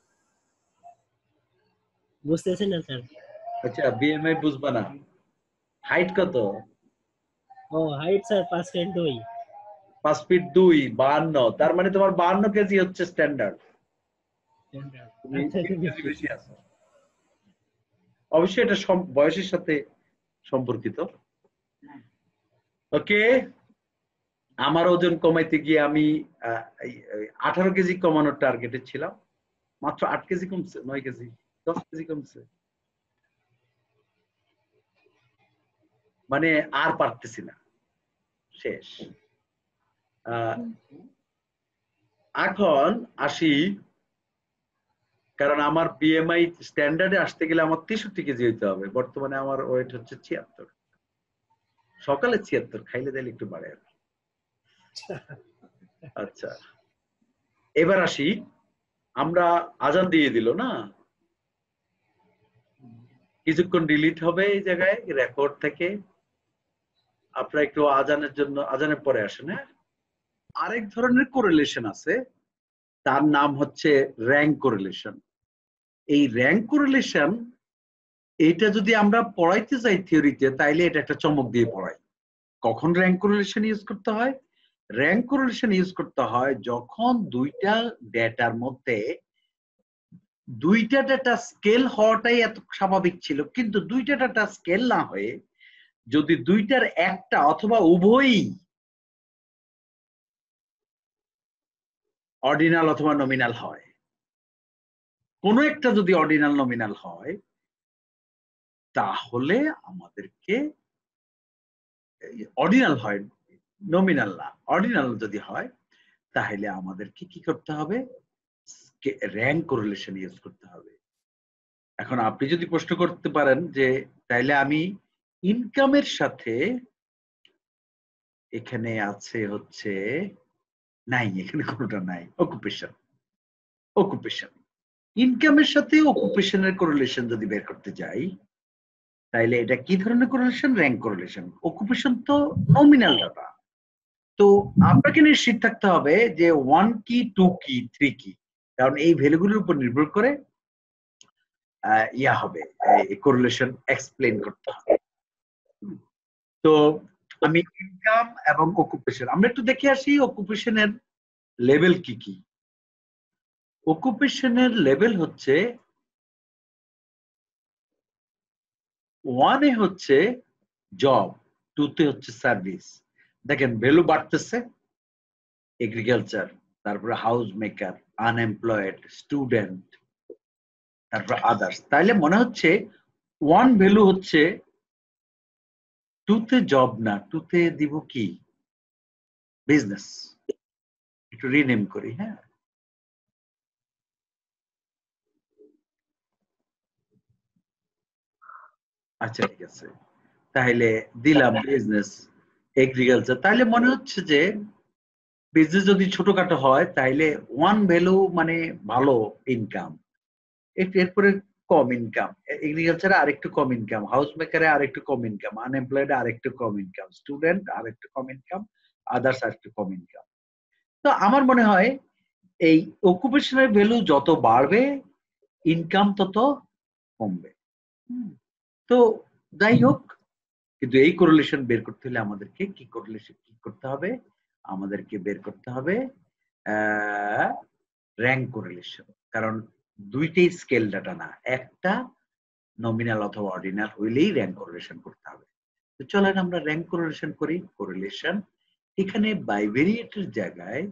বুঝতেছেন না স্যার। আচ্ছা, বিএমআই বুঝবা না। হাইট কত? ও হাইট স্যার পাঁচ ফিট দুই। পাঁচ ফিট দুই, বাহান্ন। তার মানে তোমার বাহান্ন কেজি হচ্ছে স্ট্যান্ডার্ড। বেশি আছে। অবশ্যই এটা বয়সের সাথে সম্পর্কিত। ওকে, আমার ওজন কমাইতে গিয়ে আমি আঠারো কেজি কমানোর টার্গেটে ছিলাম, মাত্র আট কেজি কমছে, নয় কেজি, দশ কেজি কমছে। মানে আর পারতেছি না, শেষ। এখন আসি, কারণ আমার বিএমআই স্ট্যান্ডার্ডে আসতে গেলে আমার তেষট্টি কেজি হইতে হবে। বর্তমানে আমার ওয়েট হচ্ছে ছিয়াত্তর। সকালে ছিয়াত্তর, খাইলে দিলে একটু বাড়ে আর কি। আচ্ছা, এবার আসি, আমরা আজান দিয়ে দিল না, কিছুক্ষণ ডিলিট হবে এই জায়গায় রেকর্ড থেকে। আপনারা একটু আজানের জন্য, আজানের পরে আসেন। হ্যাঁ, আরেক ধরনের কোরিলেশন আছে, তার নাম হচ্ছে র্যাঙ্ক কোরিলেশন। এই র্যাঙ্ক কোরিলেশন, এইটা যদি আমরা পড়াইতে চাই থিওরিতে, তাইলে এটা একটা চমক দিয়ে পড়াই। কখন র্যাঙ্ক কোরিলেশন ইউজ করতে হয়? র্যাঙ্ক কোরিলেশন ইউজ করতে হয় যখন দুইটা ডেটার মধ্যে দুইটা ডেটা স্কেল হওয়াটাই এত স্বাভাবিক ছিল, কিন্তু দুইটা ডেটা স্কেল না হয়ে যদি দুইটার একটা অথবা উভয়ই অর্ডিনাল অথবা নমিনাল হয়, কোনো একটা যদি অর্ডিনাল নমিনাল হয়, তাহলে আমাদেরকে অর্ডিনাল হয়, নমিনাল না, অর্ডিনাল যদি হয়, তাহলে আমাদেরকে কি করতে হবে? র্যাঙ্ক কোরিলেশন ইউজ করতে হবে। এখন আপনি যদি প্রশ্ন করতে পারেন যে তাইলে আমি ইনকামের সাথে, এখানে আছে হচ্ছে নাই, এখানে কোনোটা নাই, অকুপেশন। অকুপেশন ইনকামের সাথে অকুপেশনের কোরিলেশন যদি বের করতে যাই, তাইলে এটা কি ধরনের কোরিলেশন? Rank correlation. অকুপেশন তো নমিনাল ডাটা, তো আপনাকে নিশ্চিত থাকতে হবে যে ওয়ান কি, টু কি, থ্রি কি, কারণ এই ভ্যালুগুলোর উপর নির্ভর করে ইয়া হবে, কোরিলেশন এক্সপ্লেইন করতে হবে। তো আমি ইনকাম এবং অকুপেশন, আমরা একটু দেখে আসি অকুপেশনের লেভেল কি কি। অকুপেশনের লেভেল হচ্ছে, ওয়ানে হচ্ছে জব, টুতে হচ্ছে সার্ভিস। দেখেন ভ্যালু বাড়তেছে, এগ্রিকালচার, তারপরে হাউস মেকার, আনএমপ্লয়েড, স্টুডেন্ট, তারপর আদার্স। তাইলে মনে হচ্ছে ওয়ান ভ্যালু হচ্ছে, টুতে জব না, টুতে দিব কি? বিজনেস। একটু রিনেম করি। হ্যাঁ, আচ্ছা ঠিক আছে, তাহলে দিলাম বিজনেস, এগ্রিকালচার। তাহলে মনে হচ্ছে যে বিজনেস যদি ছোটখাটো হয় তাহলে ওয়ান ভ্যালু মানে ভালো ইনকাম, একটু এরপরে কম ইনকাম, এগ্রিকালচারে আরেকটু কম ইনকাম, হাউস মেকারে আরেকটু কম ইনকাম, আনএমপ্লয়েড আরেকটু কম ইনকাম, স্টুডেন্ট আরেকটু কম ইনকাম, আদার্স আরেকটু কম ইনকাম। তো আমার মনে হয় এই অকুপেশনের ভ্যালু যত বাড়বে, ইনকাম তত কমবে। তো যাই হোক, কিন্তু এই কোরিলেশন বের করতে হলে আমাদেরকে কি কোরিলেশন কি করতে হবে? আমাদেরকে বের করতে হবে র্যাঙ্ক কোরিলেশন, কারণ দুইটাই স্কেল ডাটা না, একটা নমিনাল অথবা অর্ডিনাল হইলেই র্যাঙ্ক কোরিলেশন করতে হবে। তো চলেন আমরা র্যাঙ্ক কোরিলেশন করি। কোরিলেশন এখানে বাইভেরিয়েটের জায়গায়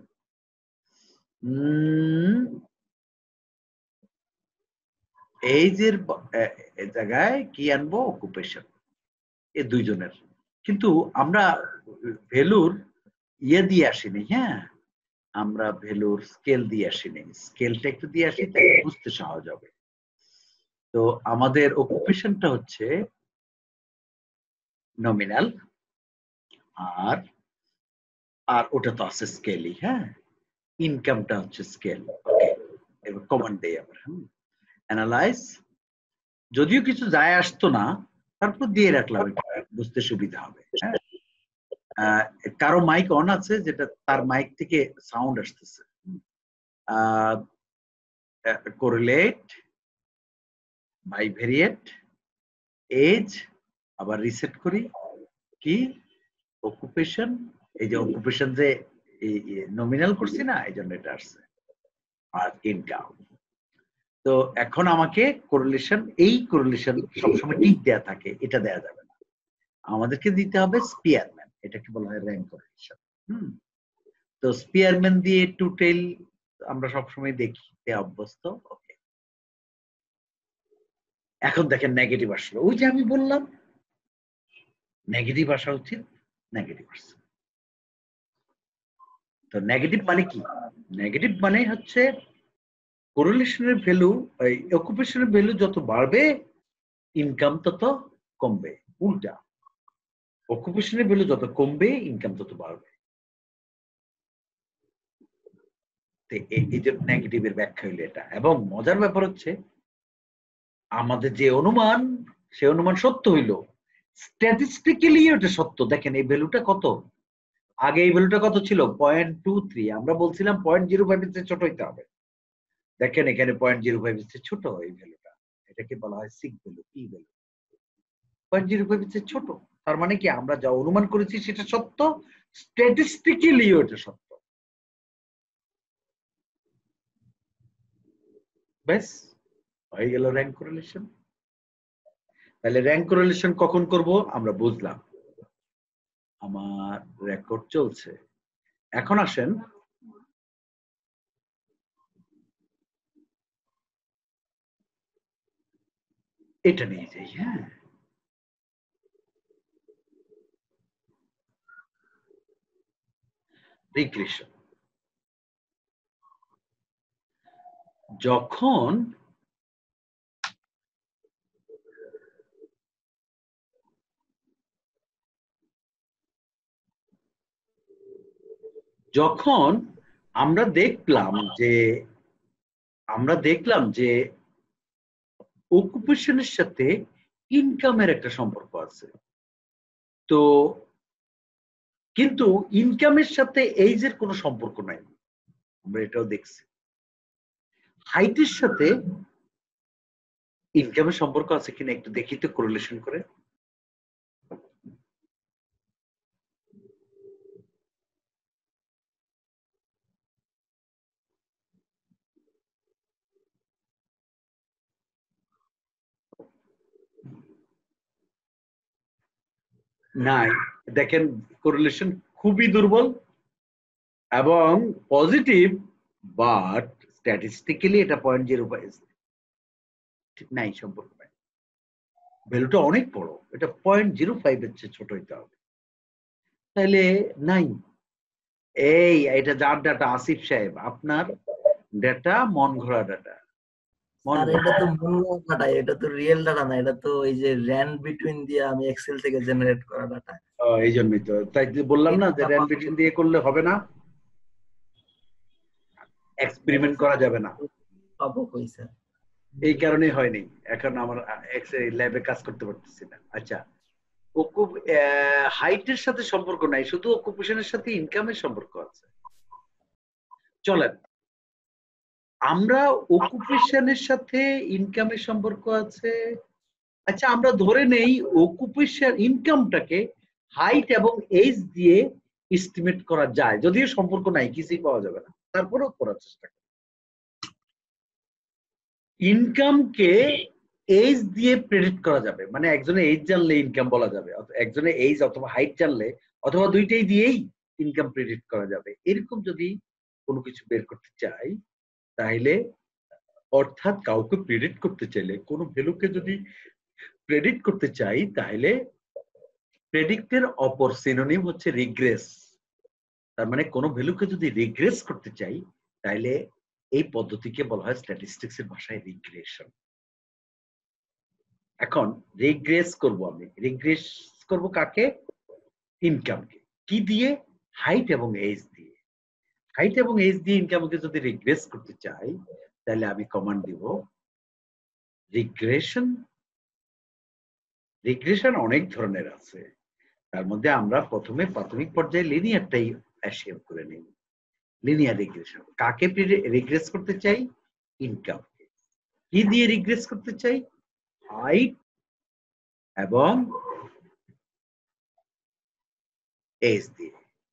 এইজের জায়গায় কি আনবো? অকুপেশন। এই দুইজনের, কিন্তু আমরা ভ্যালুর ইয়ে দিয়ে আসিনি। হ্যাঁ, আমরা ভ্যালুর স্কেল দিয়ে আসিনি, স্কেলটা একটু দিয়ে আসি, তাই বুঝতে সহজ হবে। তো আমাদের অকুপেশনটা হচ্ছে নমিনাল, আর আর ওটা তো আছে স্কেলই। হ্যাঁ, ইনকামটা হচ্ছে স্কেল। ওকে, এবার কমান্ড দেই আমরা। হুম, অ্যানালাইজ, যদিও কিছু যায় আসতো না, তারপর দিয়ে রাখলাম, বুঝতে সুবিধা হবে। হ্যাঁ, কারো মাইক অন আছে, যেটা তার মাইক থেকে সাউন্ড আসতেছে। কোরিলেট, বাইভেরিয়েট, এজ, আবার রিসেট করি কি? অকুপেশন। এই যে অকুপেশন যে নমিনাল করছি না, এই জন্য এটা আসছে, আর ইনকাম। তো এখন আমাকে কোরিলেশন, এই কোরিলেশন সবসময় ঠিক দেয়া থাকে, এটা দেয়া যাবে না, আমাদেরকে দিতে হবে স্পিয়ারম্যান, এটাকে বলা হয় র্যাঙ্ক কোরিলেশন। হুম, তো স্পিয়ারম্যান দিয়ে টু টেল আমরা সবসময় দেখতে অভ্যস্ত। ওকে, এখন দেখেন নেগেটিভ আসলো, ওই যে আমি বললাম নেগেটিভ আসা উচিত, নেগেটিভ আসছে। তো নেগেটিভ মানে কি? নেগেটিভ মানে হচ্ছে কোরিলেশনের ভ্যালু, এই অকুপেশনের ভ্যালু যত বাড়বে ইনকাম তত কমবে। উল্টা, অকুপেশনের ভ্যালু যত কমবে ইনকাম তত বাড়বে। এই যে নেগেটিভের ব্যাখ্যা হইলো এটা। এবং মজার ব্যাপার হচ্ছে আমাদের যে অনুমান, সে অনুমান সত্য হইল, স্ট্যাটিস্টিক্যালি এটা সত্য। দেখেন এই ভ্যালুটা কত, আগে এই ভ্যালুটা কত ছিল? Point two three. আমরা বলছিলাম পয়েন্ট জিরো ফাইভ এর চেয়ে ছোট হইতে হবে। দেখেন এখানে পয়েন্ট জিরো ফাইভ এর চেয়ে ছোট এই ভ্যালুটা, এটাকে বলা হয় sig value, p value. Point zero five এর চেয়ে ছোট, তার মানে কি আমরা যা অনুমান করেছি সেটা সত্য, স্ট্যাটিস্টিক্যালিও এটা সত্য। ব্যাস হয়ে গেল র্যাঙ্ক কোরিলেশন। তাহলে র্যাঙ্ক কোরিলেশন কখন করব আমরা বুঝলাম। আমার রেকর্ড চলছে। এখন আসেন এটা নিয়ে যাই। হ্যাঁ, রিগ্রেশন। যখন যখন আমরা দেখলাম যে আমরা দেখলাম যে অকুপেশনের সাথে ইনকামের একটা সম্পর্ক আছে, তো কিন্তু ইনকামের সাথে এইজের কোনো সম্পর্ক নাই, আমরা এটাও দেখছি। হাইটের সাথে ইনকামের সম্পর্ক আছে কিনা একটু দেখি তো কোরিলেশন করে। নাই, দেখেন কোরিলেশন খুবই দুর্বল এবং পজিটিভ, বাট স্ট্যাটিস্টিক্যালি এটা পয়েন্ট জিরো ফাইভ ঠিক নাই, সম্পর্ক নাই। ভ্যালুটা অনেক বড়, এটা পয়েন্ট জিরো ফাইভ এর চেয়ে ছোট হইতে হবে, তাহলে নাই। এই এটা যার ডাটা, আসিফ সাহেব আপনার ডাটা মন ঘোরা ডাটা। স্যার এটা তো মূল ডাটা, এটা তো রিয়েল ডাটা না, এটা তো এই যে র্যান্ড বিটুইন দিয়ে আমি এক্সেল থেকে জেনারেট করা ডাটা। এই জন্যই তো তাই বললাম না যে র্যান্ড বিটুইন দিয়ে করলে হবে না, এক্সপেরিমেন্ট করা যাবে না, পাবো কই স্যার? এই কারণে হয়নি। এখন আমার এক্সেল ল্যাবে কাজ করতে পারতেছি না। আচ্ছা, হাইটের সাথে সম্পর্ক নাই, শুধু অকুপেশনের সাথে ইনকামের সম্পর্ক আছে। চলেন আমরা অকুপেশনের সাথে ইনকামের সম্পর্ক আছে। আচ্ছা আমরা ধরে নেই অকুপেশন ইনকামটাকে হাইট এবং এজ দিয়ে এস্টিমেট করা যায়, যদিও সম্পর্ক নাই, কিছুই পাওয়া যাবে না, তারপরেও করার চেষ্টা করি। ইনকামকে এজ দিয়ে প্রেডিক্ট করা যাবে, মানে একজনের এজ জানলে ইনকাম বলা যাবে, একজনের এজ অথবা হাইট জানলে অথবা দুইটাই দিয়েই ইনকাম প্রেডিক্ট করা যাবে। এরকম যদি কোনো কিছু বের করতে চাই তাহলে, অর্থাৎ কাউকে প্রেডিক্ট করতে চাইলে, কোনো ভ্যালুকে যদি প্রেডিক্ট করতে চাই তাহলে প্রেডিক্টের অপর সিনোনিম হচ্ছে রিগ্রেস। তার মানে কোনো ভ্যালুকে যদি রিগ্রেস করতে চাই তাহলে এই পদ্ধতিকে বলা হয় স্ট্যাটিস্টিক্স এর ভাষায় রিগ্রেশন। এখন রিগ্রেস করব, আমি রিগ্রেস করব কাকে? ইনকামকে। কি দিয়ে? হাইট এবং এজ দিয়ে। হাইট এবং এজ দিয়ে ইনকামকে যদি রিগ্রেস করতে চাই তাহলে আমি কমান্ড দিব রিগ্রেশন। রিগ্রেশন অনেক ধরনের আছে, তার মধ্যে আমরা প্রথমে প্রাথমিক পর্যায়ে লিনিয়ারটাই অ্যাসিউম করে নিই। লিনিয়ার রিগ্রেশন কাকে রিগ্রেস করতে চাই? ইনকামকে। কি দিয়ে রিগ্রেস করতে চাই? হাইট এবং এজ দিয়ে।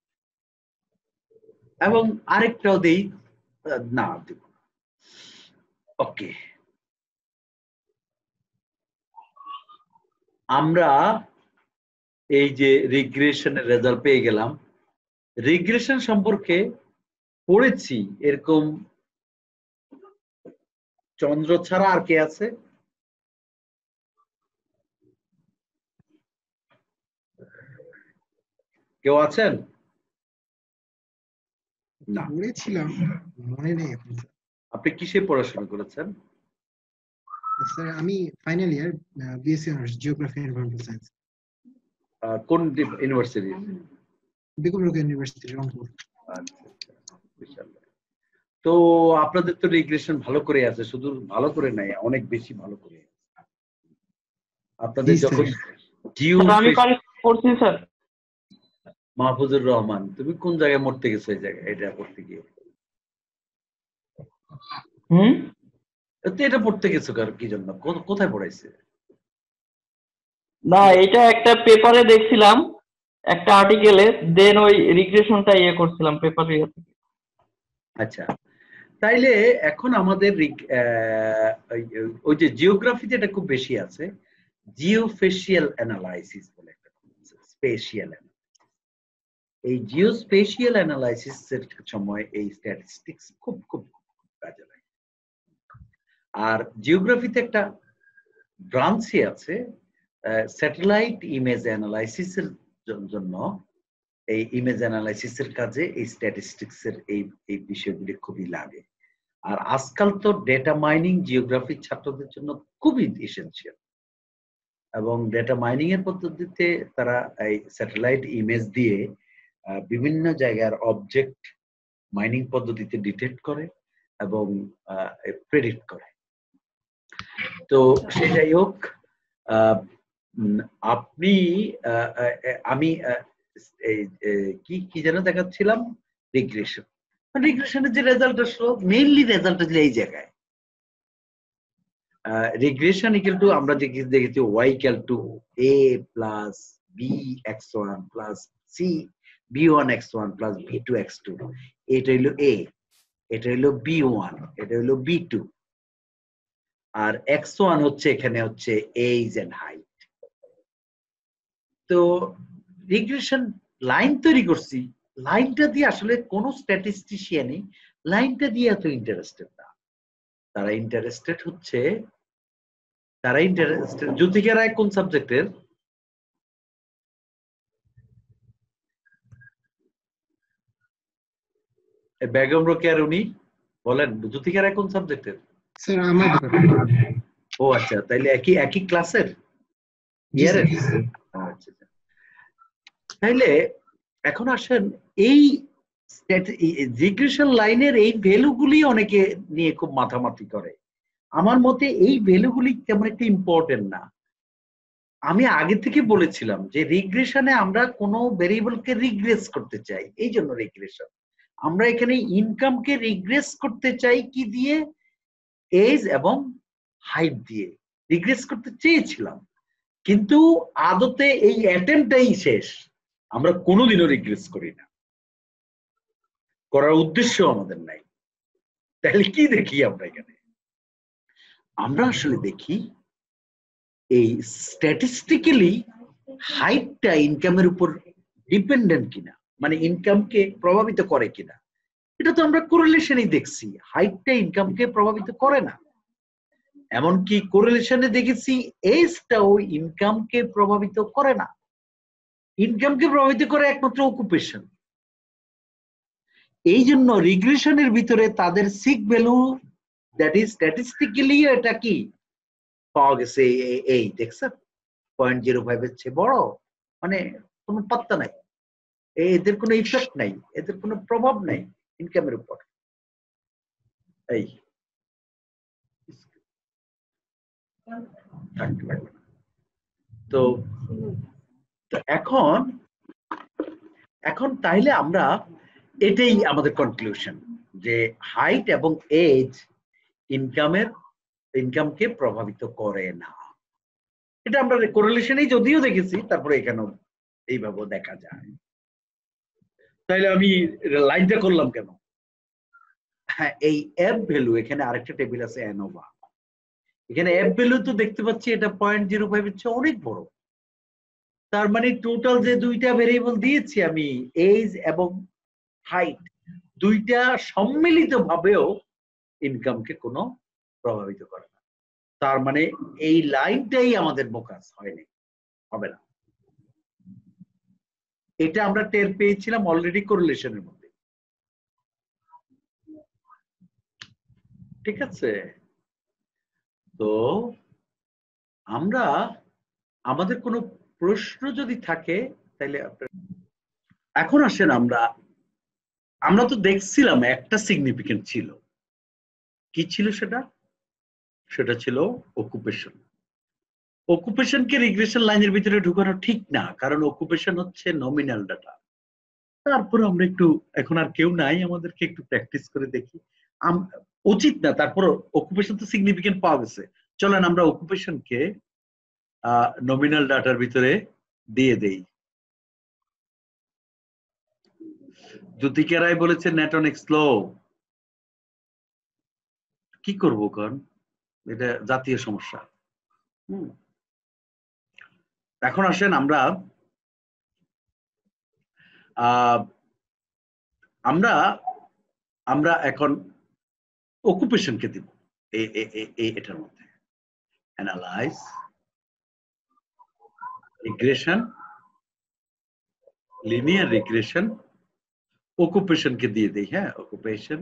এবং আরেকটাও দেই, না দেব। ওকে, আমরা এই যে রিগ্রেশনের রেজাল্ট পেয়ে গেলাম। রিগ্রেশন সম্পর্কে পড়েছি এরকম চন্দ্র ছাড়া আর কে আছে? কেউ আছেন? না। পড়েছিলাম, মনে নেই এখন স্যার। আপনি কিসে পড়াশোনা করেছেন? স্যার আমি final year BSc honours geography and environmental science, ah, কোন ইউনিভার্সিটি? বেগম রোকেয়া ইউনিভার্সিটি রংপুর। আচ্ছা আচ্ছা, বিশাল। তো আপনাদের তো রিগ্রেশন ভালো করে আছে, শুধু ভালো করে নাই, অনেক বেশি ভালো করে আছে। আপনাদের জি স্যার। যখন জিও আমি পড়ছি স্যার। মাহফুজুর রহমান, তুমি কোন জায়গায় মরতে গেছো এই জায়গায় এটা পড়তে গিয়ে? হুম তো এটা পড়তে গেছো কার কি জন্য? কো- কোথায় পড়াইছে? না, এটা একটা পেপারে দেখছিলাম, একটা আর্টিকেলে, দেন ওই রিগ্রেশনটা ইয়ে করছিলাম পেপারে। আচ্ছা, তাইলে এখন আমাদের রিগ- আহ, ওই- ওই যে জিওগ্রাফিতে এটা খুব বেশি আছে, জিওফেশিয়াল অ্যানালাইসিস বলে একটা স্পেশিয়াল। এই জিওস্পেশিয়াল অ্যানালাইসিস এর সময় এই স্ট্যাটিস্টিক্স খুব খুব খুব কাজে লাগে। আর জিওগ্রাফিতে একটা ব্রাঞ্চই আছে স্যাটেলাইট ইমেজ অ্যানালাইসিস এর জন- জন্য। এই ইমেজ অ্যানালাইসিস এর কাজে এই স্ট্যাটিস্টিক্স এর এই এই বিষয়গুলি খুবই লাগে। আর আজকাল তো ডেটা মাইনিং জিওগ্রাফির ছাত্রদের জন্য খুবই এসেনশিয়াল, এবং ডেটা মাইনিং এর পদ্ধতিতে তারা এই স্যাটেলাইট ইমেজ দিয়ে আহ, বিভিন্ন জায়গার অবজেক্ট মাইনিং পদ্ধতিতে ডিটেক্ট করে এবং প্রেডিক্ট করে। তো সে যাই হোক, আহ, উম, আপনি আহ, আহ, আমি আহ, এই এই, কি কি যেন দেখাচ্ছিলাম, রিগ্রেশন। রিগ্রেশনের যে রেজাল্ট আসলো, মেইনলি রেজাল্ট আসলে এই জায়গায় রিগ্রেশন ইকুয়াল টু আমরা যে দেখেছি Y equal to A plus B X one plus C B one X one plus B two X two. এটা হইলো এ, এটা হইলো বি ওয়ান, এটা হইলো বি টু, আর এক্স ওয়ান হচ্ছে এখানে হচ্ছে এইজ এন্ড হাইট। তো রিগ্রেশন লাইন তৈরি করছি, লাইনটা দিয়ে আসলে কোনো স্ট্যাটিস্টিশিয়ানই লাইনটা দিয়ে এত ইন্টারেস্টেড না। তারা ইন্টারেস্টেড হচ্ছে, তারা ইন্টারেস্টেড জ্যোতিকা রায় কোন সাবজেক্টের? বেগম রোকেয়ার উনি বলেন, জ্যোতিকা রায় কোন সাবজেক্টের? স্যার আমার ডিপার্টমেন্ট। ও আচ্ছা, তাইলে একই একই ক্লাসের জি ইয়ারের? স্যার। আচ্ছা আচ্ছা। তাইলে এখন আসেন এই রিগ্রেশন লাইনের এই ভ্যালুগুলি অনেকে নিয়ে খুব মাথামাতি করে। আমার মতে এই ভ্যালুগুলি তেমন একটা ইম্পর্টেন্ট না। আমি আগে থেকে বলেছিলাম যে রিগ্রেশনে আমরা কোনো ভেরিয়েবলকে রিগ্রেস করতে চাই, এই জন্য রিগ্রেশন। আমরা এখানে ইনকামকে রিগ্রেস করতে চাই কি দিয়ে? এজ এবং হাইট দিয়ে রিগ্রেস করতে চেয়েছিলাম, কিন্তু আদতে এই অ্যাটেম্পটাই শেষ। আমরা কোনোদিনও রিগ্রেস করি না, করার উদ্দেশ্য আমাদের নাই। তাহলে কি দেখি আমরা এখানে? আমরা আসলে দেখি এই স্ট্যাটিস্টিক্যালি হাইটটা ইনকামের উপর ডিপেন্ডেন্ট কিনা, মানে ইনকামকে প্রভাবিত করে কিনা। এটা তো আমরা কোরিলেশনই দেখছি, হাইটটা ইনকামকে প্রভাবিত করে না। এমনকি কোরিলেশনে দেখেছি এজটাও ইনকামকে প্রভাবিত করে না। ইনকামকে প্রভাবিত করে একমাত্র অকুপেশন। এই জন্য রিগ্রেশনের ভিতরে তাদের sig value, that is statistically এটা কি পাওয়া গেছে, এই দেখছেন পয়েন্ট জিরো ফাইভ এর চেয়ে বড়, মানে কোনো পাত্তা নাই, এদের কোনো ইফেক্ট নাই, এদের কোনো প্রভাব নাই ইনকামের উপর। এই তো এখন এখন তাইলে আমরা এটাই আমাদের কনক্লুশন যে হাইট এবং এজ ইনকামের ইনকামকে প্রভাবিত করে না। এটা আমরা কোরিলেশনেই যদিও দেখেছি, তারপরে এখানেও এইভাবে দেখা যায়। তাইলে আমি লাইনটা করলাম কেন? হ্যাঁ, এই এফ ভ্যালু, এখানে আরেকটা টেবিল আছে অ্যানোভা, এখানে এফ ভ্যালু তো দেখতে পাচ্ছি এটা পয়েন্ট জিরো ফাইভ এর চেয়ে অনেক বড়। তার মানে টোটাল যে দুইটা ভেরিয়েবল দিয়েছি আমি, এজ এবং হাইট, দুইটা সম্মিলিত ভাবেও ইনকামকে কোনো প্রভাবিত করে না। তার মানে এই লাইনটাই আমাদের বোকাস হয়নি, হবে না। এটা আমরা টের পেয়েছিলাম অলরেডি কোরিলেশনের মধ্যে। ঠিক আছে? তো আমরা আমাদের কোনো প্রশ্ন যদি থাকে তাহলে এখন আসেন আমরা আমরা তো দেখছিলাম একটা সিগনিফিকেন্ট ছিল। কি ছিল সেটা? সেটা ছিল অকুপেশন। অকুপেশনকে রিগ্রেশন লাইনের ভিতরে ঢুকানো ঠিক না, কারণ অকুপেশন হচ্ছে নমিনাল ডাটা। তারপর আমরা একটু, এখন আর কেউ নাই, আমাদেরকে একটু প্র্যাকটিস করে দেখি। উচিত না, তারপর অকুপেশন তো সিগনিফিকেন্ট পাওয়া গেছে, চলেন আমরা অকুপেশনকে নমিনাল ডাটার ভিতরে দিয়ে দেই। জ্যোতিকা রায় বলেছে নেট অনেক স্লো। কি করব কারণ এটা জাতীয় সমস্যা। হুম এখন আসেন আমরা আহ আমরা আমরা এখন অকুপেশনকে দিব এটার মধ্যে। অ্যানালাইজ, রিগ্রেশন, লিনিয়ার রিগ্রেশন, অকুপেশনকে দিয়ে দেই। হ্যাঁ, অকুপেশন।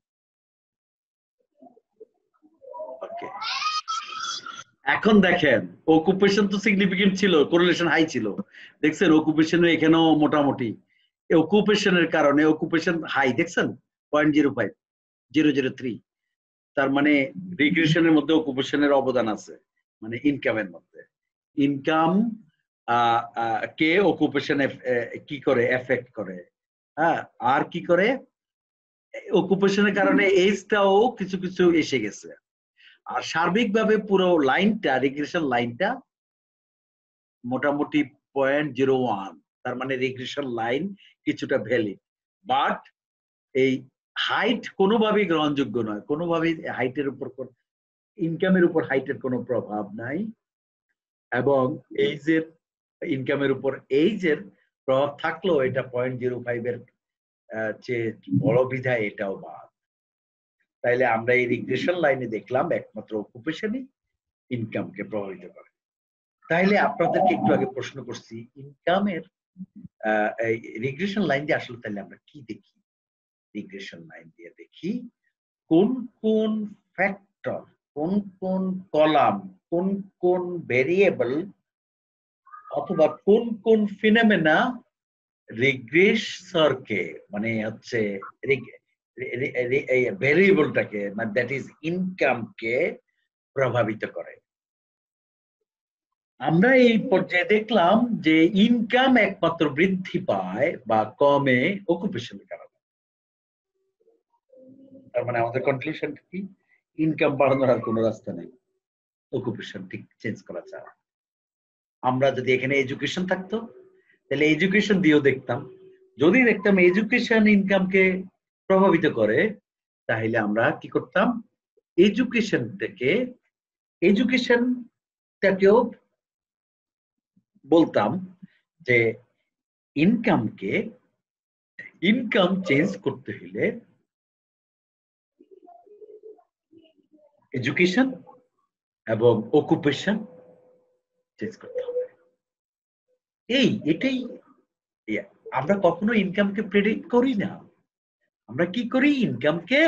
ওকে, এখন দেখেন অকুপেশন তো সিগনিফিকেন্ট ছিল, কোরিলেশন হাই ছিল। দেখছেন অকুপেশনের এখানেও মোটামুটি অকুপেশনের কারণে অকুপেশন হাই, দেখছেন point zero five zero zero three. তার মানে রিগ্রেশনের মধ্যে অকুপেশনের অবদান আছে, মানে ইনকামের মধ্যে। ইনকাম কে অকুপেশন কি করে এফেক্ট করে, হ্যাঁ, আর কি করে অকুপেশনের কারণে এজটাও কিছু কিছু এসে গেছে। আর সার্বিকভাবে পুরো লাইনটা, রিগ্রেশন লাইনটা মোটামুটি পয়েন্ট জিরো ওয়ান। তার মানে রিগ্রেশন লাইন কিছুটা ভ্যালিড, বাট এই হাইট কোনোভাবেই গ্রহণযোগ্য নয়। কোনোভাবেই হাইটের উপর, ইনকামের উপর হাইটের কোনো প্রভাব নাই, এবং এইজের, ইনকামের উপর এইজের প্রভাব থাকলেও এটা পয়েন্ট জিরো ফাইভ এর চেয়ে বড় বিধায় এটাও বাদ। তাইলে আমরা এই রিগ্রেশন লাইনে দেখলাম একমাত্র অকুপেশনই ইনকামকে প্রভাবিত করে। তাইলে আপনাদেরকে একটু আগে প্রশ্ন করছি, ইনকামের রিগ্রেশন লাইন দিয়ে আসলে তাহলে আমরা কি দেখি? রিগ্রেশন লাইন দিয়ে দেখি কোন কোন ফ্যাক্টর, কোন কোন কলাম, কোন কোন ভেরিয়েবল অথবা কোন কোন ফিনোমেনা রিগ্রেসরকে, মানে হচ্ছে ভেরিয়েবলটাকে, মানে দ্যাট ইজ ইনকামকে প্রভাবিত করে। আমরা এই পর্যায়ে দেখলাম যে ইনকাম একমাত্র বৃদ্ধি পায় বা কমে অকুপেশনের কারণে। তার মানে আমাদের কনক্লুশন কি? ইনকাম বাড়ানোর আর কোনো রাস্তা নেই, অকুপেশন ঠিক চেঞ্জ করা ছাড়া। আমরা যদি এখানে এডুকেশন থাকতো তাহলে এডুকেশন দিয়েও দেখতাম, যদি দেখতাম এডুকেশন ইনকামকে প্রভাবিত করে, তাহলে আমরা কি করতাম? এডুকেশন থেকে এডুকেশনটাকেও বলতাম যে ইনকামকে, ইনকাম চেঞ্জ করতে হলে এডুকেশন এবং অকুপেশন চেঞ্জ করতে হবে। এই এটাই আমরা কখনো ইনকামকে প্রেডিক্ট করি না। আমরা কি করি? ইনকামকে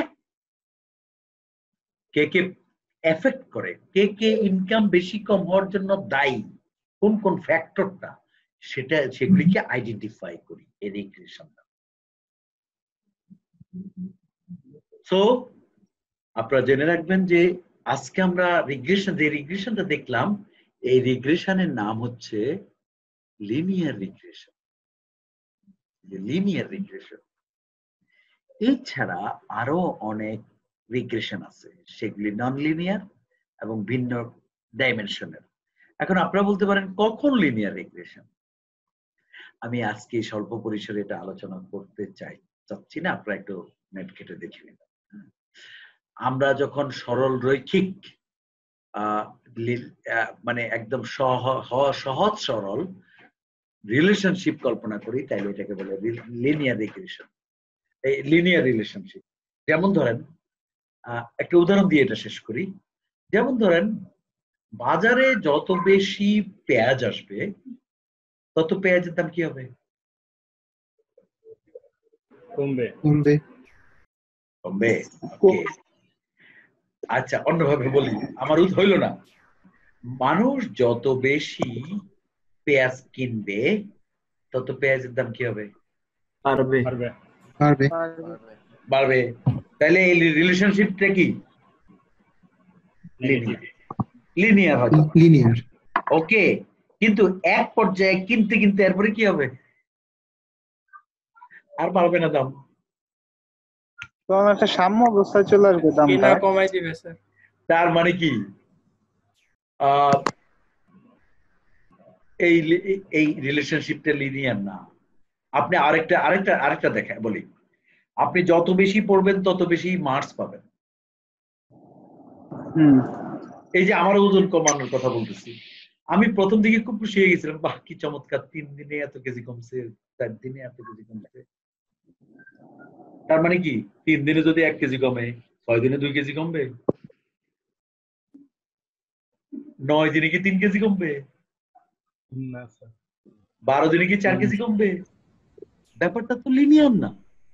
কে কে এফেক্ট করে, কে কে ইনকাম বেশি কম হওয়ার জন্য দায়ী, কোন কোন ফ্যাক্টরটা, সেটা সেগুলিকে আইডেন্টিফাই করি এই রিগ্রেশনটা। সো আপনারা জেনে রাখবেন যে আজকে আমরা রিগ্রেশন, যে রিগ্রেশনটা দেখলাম, এই রিগ্রেশনের নাম হচ্ছে লিনিয়ার রিগ্রেশন। লিনিয়ার রিগ্রেশন এছাড়া আরো অনেক রিগ্রেশন আছে, সেগুলি নন লিনিয়ার এবং ভিন্ন ডাইমেনশনের। এখন আপনারা বলতে পারেন কখন লিনিয়ার রিগ্রেশন? আমি আজকে স্বল্প পরিসরে এটা আলোচনা করতে চাই চাচ্ছি না, আপনারা একটু নেট কেটে দেখে নিন। আমরা যখন সরল রৈখিক মানে একদম সহজ সরল রিলেশনশিপ কল্পনা করি, তাইলে এটাকে বলে লিনিয়ার রিগ্রেশন, লিনিয়ার রিলেশনশিপ। যেমন ধরেন, একটা উদাহরণ দিয়ে এটা শেষ করি। যেমন ধরেন, বাজারে যত বেশি পেঁয়াজ আসবে তত পেঁয়াজের দাম কি হবে? কমবে। কমবে। কমবে। ওকে, আচ্ছা অন্যভাবে বলি, আমার উৎ হইল না। মানুষ যত বেশি পেঁয়াজ কিনবে তত পেঁয়াজের দাম কি হবে? পারবে পারবে বাড়বে। তাহলে এই রিলেশনশিপটা কি? লিনিয়ার। লিনিয়ার হয়তো লিনিয়ার। ওকে, কিন্তু এক পর্যায়ে কিনতে কিনতে এরপরে কি হবে? আর বাড়বে না দাম। তখন একটা সাম্য অবস্থায় চলে আসবে দামটা। কেনা কমাই দিবে স্যার। তার মানে কি আহ এই এই রিলেশনশিপটা লিনিয়ার না। আপনি আরেকটা আরেকটা আরেকটা দেখা বলি, আপনি যত বেশি পড়বেন তত বেশি মার্কস পাবেন। হুম এই যে আমার ওজন কমানোর কথা বলতেছি, আমি প্রথম দিকে খুব খুশি হয়ে গেছিলাম, বাহ কি চমৎকার, তিন দিনে এত কেজি কমছে, চার দিনে এত কেজি কমছে। তার মানে কি তিন দিনে যদি এক কেজি কমে, ছয় দিনে দুই কেজি কমবে, নয় দিনে কি তিন কেজি কমবে, না স্যার। বারো দিনে কি চার কেজি কমবে? ব্যাপারটা তো লিনিয়ার না,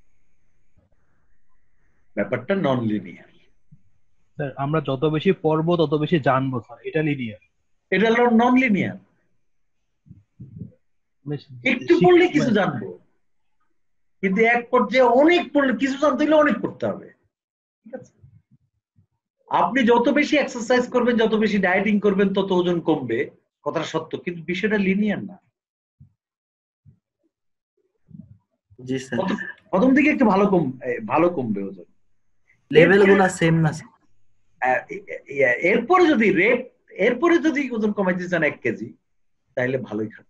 ব্যাপারটা নন লিনিয়ার। স্যার আমরা যত বেশি পড়বো তত বেশি জানবো স্যার, এটা লিনিয়ার। এটা হলো নন লিনিয়ার। একটু পড়লে কিছু জানবো, কিন্তু এক পর্যায়ে অনেক পড়লে কিছু জানতে হলে অনেক পড়তে হবে। ঠিক আছে, আপনি যত বেশি এক্সারসাইজ করবেন, যত বেশি ডায়েটিং করবেন তত ওজন কমবে, কথাটা সত্য, কিন্তু বিষয়টা লিনিয়ার না। জি স্যার, প্রথম দিকে একটু ভালো কম ভালো কমবে ওজন, লেভেল গুলা সেম না স্যার। এরপরে যদি রেট এরপরে যদি ওজন কমাইতে চান এক কেজি, তাহলে ভালোই খাবে।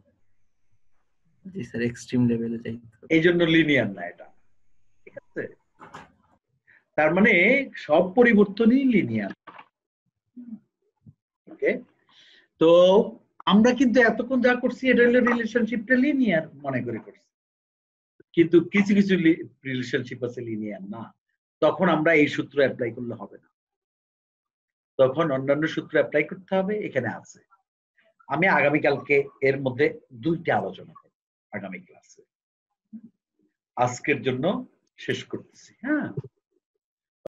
জি স্যার, এক্সট্রিম লেভেলে যাই। এই জন্য লিনিয়ার না এটা। ঠিক আছে, তার মানে সব পরিবর্তনই লিনিয়ার। ওকে, তো আমরা কিন্তু এতক্ষণ যা করছি এটা হলো রিলেশনশিপটা লিনিয়ার মনে করে করছি, কিন্তু কিছু কিছু রিলেশনশিপ আছে লিনিয়ার না। তখন আমরা এই সূত্র অ্যাপ্লাই করলে হবে না, তখন অন্যান্য সূত্র অ্যাপ্লাই করতে হবে। এখানে আছে, আমি আগামীকালকে এর মধ্যে দুইটা আলোচনা করব আগামী ক্লাসে। আজকের জন্য শেষ করতেছি। হ্যাঁ।